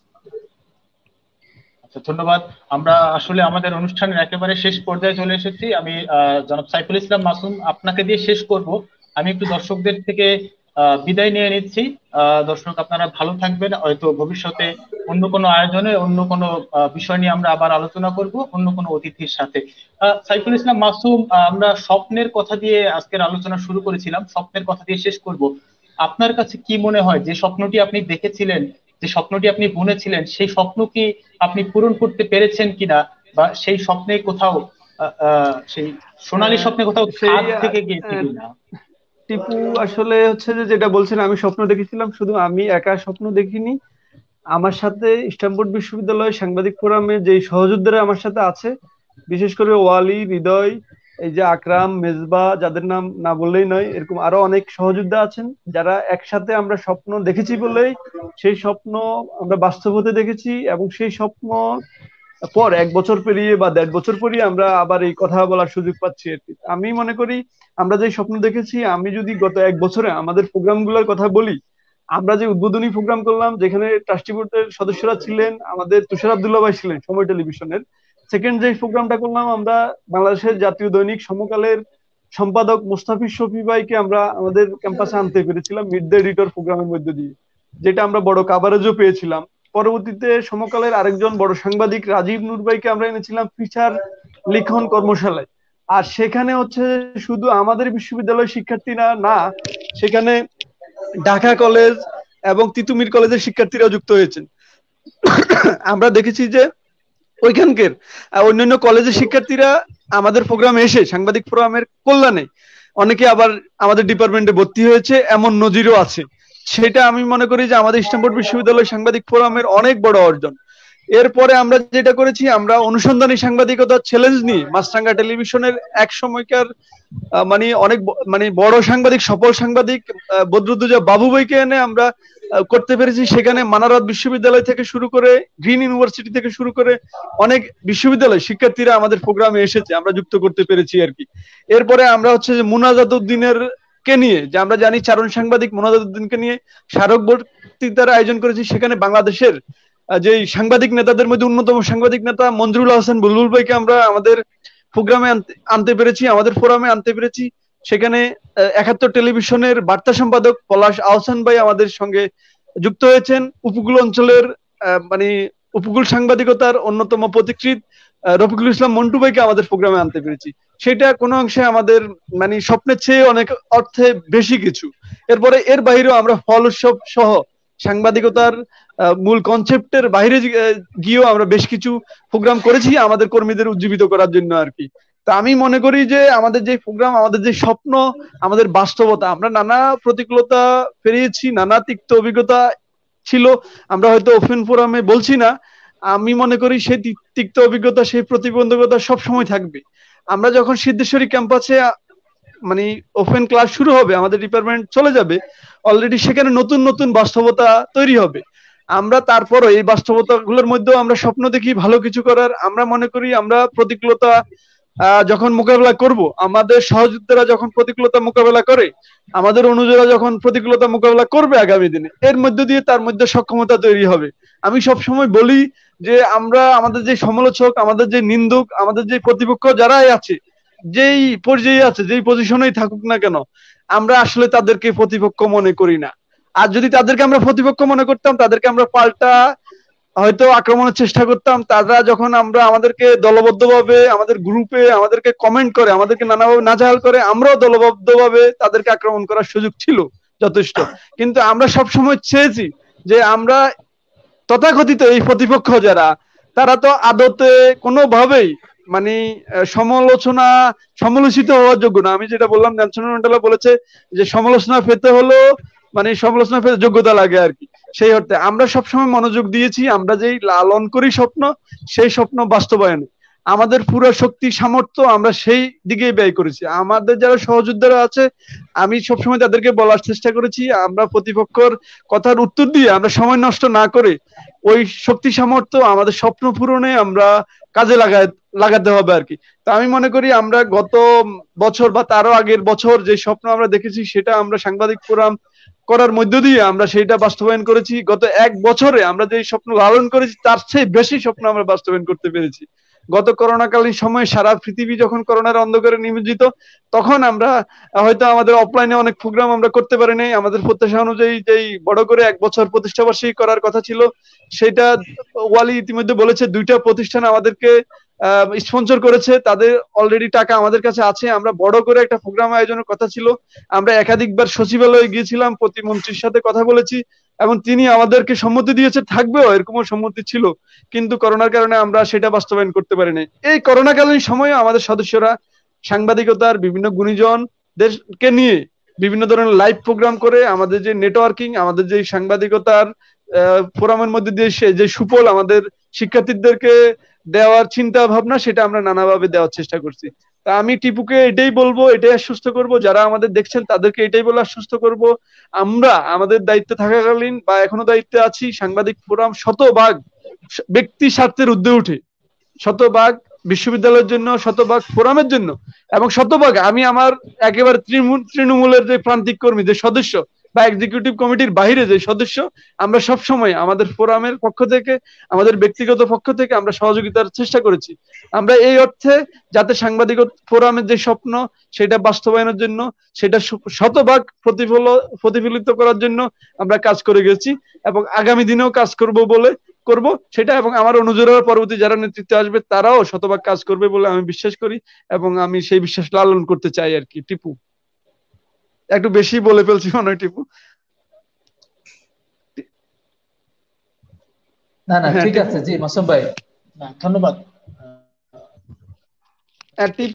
আচ্ছা, ধন্যবাদ। আমরা আসলে আমাদের অনুষ্ঠানের একেবারে শেষ পর্যায়ে চলে এসেছি। আমি আহ, জনাব সাইফুল ইসলাম মাসুম, আপনাকে দিয়ে শেষ করব। আমি একটু দর্শকদের থেকে আহ, বিদায় নিয়ে নিচ্ছি। আহ, দর্শক, আপনারা ভালো থাকবেন। হয়তো ভবিষ্যতে অন্য কোনো আয়োজনে অন্য কোনো আহ, বিষয় নিয়ে আমরা আবার আলোচনা করব অন্য কোনো অতিথির সাথে। আহ, সাইফুল ইসলাম মাসুম, আহ, আমরা স্বপ্নের কথা দিয়ে আজকের আলোচনা শুরু করেছিলাম, স্বপ্নের কথা দিয়ে শেষ করব। আপনার কাছে কি মনে হয়, যে স্বপ্নটি আপনি দেখেছিলেন, যে স্বপ্নটি আপনি বুনেছিলেন, সেই স্বপ্ন কি আপনি পূরণ করতে পেরেছেন কিনা, বা সেই স্বপ্নে কোথাও আহ, আহ, সেই সোনালী আহ, স্বপ্নে কোথাও সেই খাদ থেকে গিয়েছে আহ, কিনা? টিপু, আসলে হচ্ছে যে যেটা বলছেন, আমি স্বপ্ন দেখেছিলাম, শুধু আমি একা স্বপ্ন দেখিনি। আমার সাথে ইস্টানবুল বিশ্ববিদ্যালয় সাংবাদিক ফোরামে যে সহযোদ্ধারা আমার সাথে আছে, বিশেষ করে ওয়ালি, হৃদয়, এই যে আকরাম, মেজবা, যাদের নাম না বললেই নয়, এরকম আরো অনেক সহযোদ্ধা আছেন, যারা একসাথে আমরা স্বপ্ন দেখেছি বলেই সেই স্বপ্ন আমরা বাস্তব হতে দেখেছি। এবং সেই স্বপ্ন পর এক বছর পেরিয়ে বা দেড় বছর পেরিয়ে আমরা আবার এই কথা বলার সুযোগ পাচ্ছি আর কি। আমি মনে করি আমরা যে স্বপ্ন দেখেছি, আমি যদি গত এক বছরে আমাদের প্রোগ্রামগুলোর কথা বলি, আমরা যে উদ্বোধনী প্রোগ্রাম করলাম, যেখানে ট্রাস্টি বোর্ডের সদস্যরা ছিলেন, আমাদের তুষার আব্দুল্লাহ ভাই ছিলেন সময় টেলিভিশনের। সেকেন্ড যে প্রোগ্রামটা করলাম, আমরা বাংলাদেশের জাতীয় দৈনিক সমকালের সম্পাদক মোস্তাফিজ শফি ভাইকে আমরা আমাদের ক্যাম্পাসে আনতে পেরেছিলাম মিড দ্য এডিটর প্রোগ্রামের মধ্যে দিয়ে, যেটা আমরা বড় কাভারেজও পেয়েছিলাম। পরবর্তীতে সমকালের আরেকজন বড় সাংবাদিক রাজীব নূর ভাইকে আমরা এনেছিলাম ফিচার লিখন কর্মশালায়। আর সেখানে হচ্ছে শুধু আমাদের বিশ্ববিদ্যালয়ের শিক্ষার্থীরা না, সেখানে ঢাকা কলেজ এবং তিতুমির কলেজের শিক্ষার্থীরাও যুক্ত হয়েছেন। আমরা দেখেছি যে ওইখানকার অন্যান্য কলেজের শিক্ষার্থীরা আমাদের প্রোগ্রামে এসে সাংবাদিক ফোরামের কল্যাণে অনেকে আবার আমাদের ডিপার্টমেন্টে ভর্তি হয়েছে, এমন নজিরও আছে। সেটা আমি মনে করি যে আমাদের ইস্টানবুল বিশ্ববিদ্যালয় সাংবাদিক ফোরামের অনেক বড় অর্জন। এরপরে আমরা যেটা করেছি, আমরা অনুসন্ধানী সাংবাদিকতার চ্যালেঞ্জ নিয়ে মাছরাঙ্গা টেলিভিশনের এক সময়কার মানে অনেক মানে বড় সাংবাদিক, সফল সাংবাদিক বদরুদ্দোজা বাবু ভাইকে এনে আমরা করতে পেরেছি। সেখানে মানারাত বিশ্ববিদ্যালয় থেকে শুরু করে গ্রিন ইউনিভার্সিটি থেকে শুরু করে অনেক বিশ্ববিদ্যালয় শিক্ষার্থীরা আমাদের প্রোগ্রামে এসেছে, আমরা যুক্ত করতে পেরেছি আর কি। এরপরে আমরা হচ্ছে যে মুনাজাত উদ্দিনের কে নিয়ে, যে আমরা জানি চারণ সাংবাদিক মোনাজাতুদ্দিনকে নিয়ে স্মারক বক্তৃতার আয়োজন করেছি। সেখানে বাংলাদেশের যে সাংবাদিক নেতাদের মধ্যে অন্যতম সাংবাদিক নেতা মঞ্জুরুল হাসান বুলবুল ভাইকে আমরা আমাদের প্রোগ্রামে আনতে পেরেছি, আমাদের ফোরামে আনতে পেরেছি। সেখানে একাত্তর টেলিভিশনের বার্তা সম্পাদক পলাশ আহসান ভাই আমাদের সঙ্গে যুক্ত হয়েছেন। উপকূল অঞ্চলের মানে উপকূল সাংবাদিকতার অন্যতম পথিকৃৎ রফিকুল ইসলাম মন্টু ভাইকে আমাদের প্রোগ্রামে আনতে পেরেছি। সেটা কোনো অংশে আমাদের মানে স্বপ্নের চেয়ে অনেক অর্থে বেশি কিছু। এরপরে এর বাইরেও আমরা ফল উৎসব সহ সাংবাদিকতার মূল কনসেপ্টের বাইরে গিয়েও আমরা বেশ কিছু প্রোগ্রাম করেছি আমাদের কর্মীদের উজ্জীবিত করার জন্য আর কি। তা আমি মনে করি যে আমাদের যে প্রোগ্রাম, আমাদের যে স্বপ্ন, আমাদের বাস্তবতা, আমরা নানা প্রতিকূলতা পেরিয়েছি, নানা তিক্ত অভিজ্ঞতা ছিল। আমরা হয়তো ওপেন ফোরামে বলছি না, আমি মনে করি সেই তিক্ত অভিজ্ঞতা, সেই প্রতিবন্ধকতা সব সময় থাকবে। আমরা যখন সিদ্ধেশ্বরী ক্যাম্পাসে মানে ওপেন ক্লাস শুরু হবে, আমাদের ডিপার্টমেন্ট চলে যাবে, অলরেডি সেখানে নতুন নতুন বাস্তবতা তৈরি হবে। আমরা তারপরও এই বাস্তবতা গুলোর মধ্যেও আমরা স্বপ্ন দেখি ভালো কিছু করার। আমরা মনে করি আমরা প্রতিকূলতা আহ যখন মোকাবেলা করব, আমাদের সহযোদ্ধারা যখন প্রতিকূলতা মোকাবেলা করে, আমাদের অনুযায়ীরা যখন প্রতিকূলতা মোকাবেলা করবে আগামী দিনে, এর মধ্য দিয়ে তার মধ্যে সক্ষমতা তৈরি হবে। আমি সব সময় বলি যে আমরা আমাদের যে সমালোচক, আমাদের যে নিন্দুক, আমাদের যে প্রতিপক্ষ যারাই আছে, যেই পর্যায়ে আছে, যেই পজিশনেই থাকুক না কেন, আমরা আসলে তাদেরকে প্রতিপক্ষ মনে করি না। আর যদি তাদেরকে আমরা প্রতিপক্ষ মনে করতাম, তাদেরকে আমরা পাল্টা হয়তো আক্রমণের চেষ্টা করতাম। তারা যখন আমরা আমাদেরকে দলবদ্ধভাবে আমাদের গ্রুপে আমাদেরকে কমেন্ট করে, আমাদেরকে নানাভাবে নাজেহাল করে, আমরাও দলবদ্ধভাবে তাদেরকে আক্রমণ করার সুযোগ ছিল যথেষ্ট। কিন্তু আমরা সবসময় চেয়েছি যে আমরা তথাকথিত এই প্রতিপক্ষ যারা, তারা তো আদতে কোনোভাবেই মানে সমালোচনা সমালোচিত হওয়ার যোগ্য না। আমি যেটা বললাম, নেলসন ম্যান্ডেলা বলেছে যে সমালোচনা পেতে হলো মানে সমালোচনা পেতে যোগ্যতা লাগে আর কি। সেই অর্থে আমরা সবসময় মনোযোগ দিয়েছি আমরা যেই লালন করি স্বপ্ন, সেই স্বপ্ন বাস্তবায়নে আমাদের পুরো শক্তি সামর্থ্য আমরা সেই দিকে ব্যয় করেছি। আমাদের যারা সহযোদ্ধারা আছে, আমি সবসময় তাদেরকে বলার চেষ্টা করেছি আমরা প্রতিপক্ষের কথার উত্তর দিয়ে আমরা সময় নষ্ট না করে ওই শক্তি সামর্থ্য আমাদের স্বপ্ন পূরণে আমরা কাজে লাগায় লাগাতে হবে আর কি। তো আমি মনে করি আমরা গত বছর বা তারও আগের বছর যে স্বপ্ন আমরা দেখেছি, সেটা আমরা সাংবাদিক ফোরাম করার মধ্য দিয়ে আমরা সেইটা বাস্তবায়ন করেছি। গত এক বছরে আমরা যে স্বপ্ন লালন করেছি, তার চেয়ে বেশি স্বপ্ন আমরা বাস্তবায়ন করতে পেরেছি। গত করোনাকালীন সময়ে সারা পৃথিবী যখন করোনার অন্ধকারে নিমজ্জিত, তখন আমরা হয়তো আমাদের অফলাইনে অনেক প্রোগ্রাম আমরা করতে পারি নাই। আমাদের প্রত্যাশা অনুযায়ী যেই বড় করে এক বছর প্রতিষ্ঠাবার্ষিকী করার কথা ছিল, সেটা ওয়ালি ইতিমধ্যে বলেছে দুইটা প্রতিষ্ঠান আমাদেরকে স্পন্সর করেছে, তাদের অলরেডি টাকা আমাদের কাছে আছে। আমরা বড় করে একটা প্রোগ্রাম আয়োজনের কথা ছিল, আমরা একাধিকবার সচিবালয়ে গিয়েছিলাম, প্রতিমন্ত্রীর সাথে কথা বলেছি এবং তিনি আমাদেরকে সম্মতি দিয়েছে, থাকবেও এরকমও সম্মতি ছিল। কিন্তু করোনার কারণে আমরা সেটা বাস্তবায়ন করতে পারিনি। এই করোনাকালীন সময়ে আমাদের সদস্যরা সাংবাদিকতার বিভিন্ন গুণীজনদেরকে নিয়ে বিভিন্ন ধরনের লাইভ প্রোগ্রাম করে আমাদের যে নেটওয়ার্কিং, আমাদের যে সাংবাদিকতার ফোরামের মধ্যে দিয়ে যে সুফল আমাদের শিক্ষার্থীদেরকে দেওয়ার চিন্তা ভাবনা, সেটা আমরা নানাভাবে দেওয়ার চেষ্টা করছি। তা আমি টিপুকে এটাই বলবো, এটাই আশ্বস্ত করব, যারা আমাদের দেখছেন তাদেরকে এটাই বলে আশ্বস্ত করব, আমরা আমাদের দায়িত্বে থাকাকালীন বা এখনো দায়িত্বে আছি, সাংবাদিক ফোরাম শতভাগ ব্যক্তি স্বার্থের ঊর্ধ্বে উঠে, শতভাগ বিশ্ববিদ্যালয়ের জন্য, শতভাগ ফোরামের জন্য এবং শতভাগ আমি আমার একেবারে তৃণমূল তৃণমূলের যে প্রান্তিক কর্মী, যে সদস্য বা এক্সিকিউটিভ কমিটির বাইরে যে সদস্য, আমরা সব সময় আমাদের ফোরামের পক্ষ থেকে, আমাদের ব্যক্তিগত পক্ষ থেকে আমরা সহযোগিতার চেষ্টা করেছি। আমরা এই অর্থে যাতে সাংবাদিক ফোরামের যে স্বপ্ন, সেটা বাস্তবায়নের জন্য, সেটা শতভাগ প্রতিফল প্রতিফলিত করার জন্য আমরা কাজ করে গেছি এবং আগামী দিনেও কাজ করব বলে করব সেটা, এবং আমার অনুযায়ীরা পরবর্তী যারা নেতৃত্বে আসবে তারাও শতভাগ কাজ করবে বলে আমি বিশ্বাস করি এবং আমি সেই বিশ্বাস লালন করতে চাই আর কি। টিপু একটু বেশি বলে ফেলছি মনে হয় টিপু। না না ঠিক আছে, জি মাসুম ভাই, ধন্যবাদ।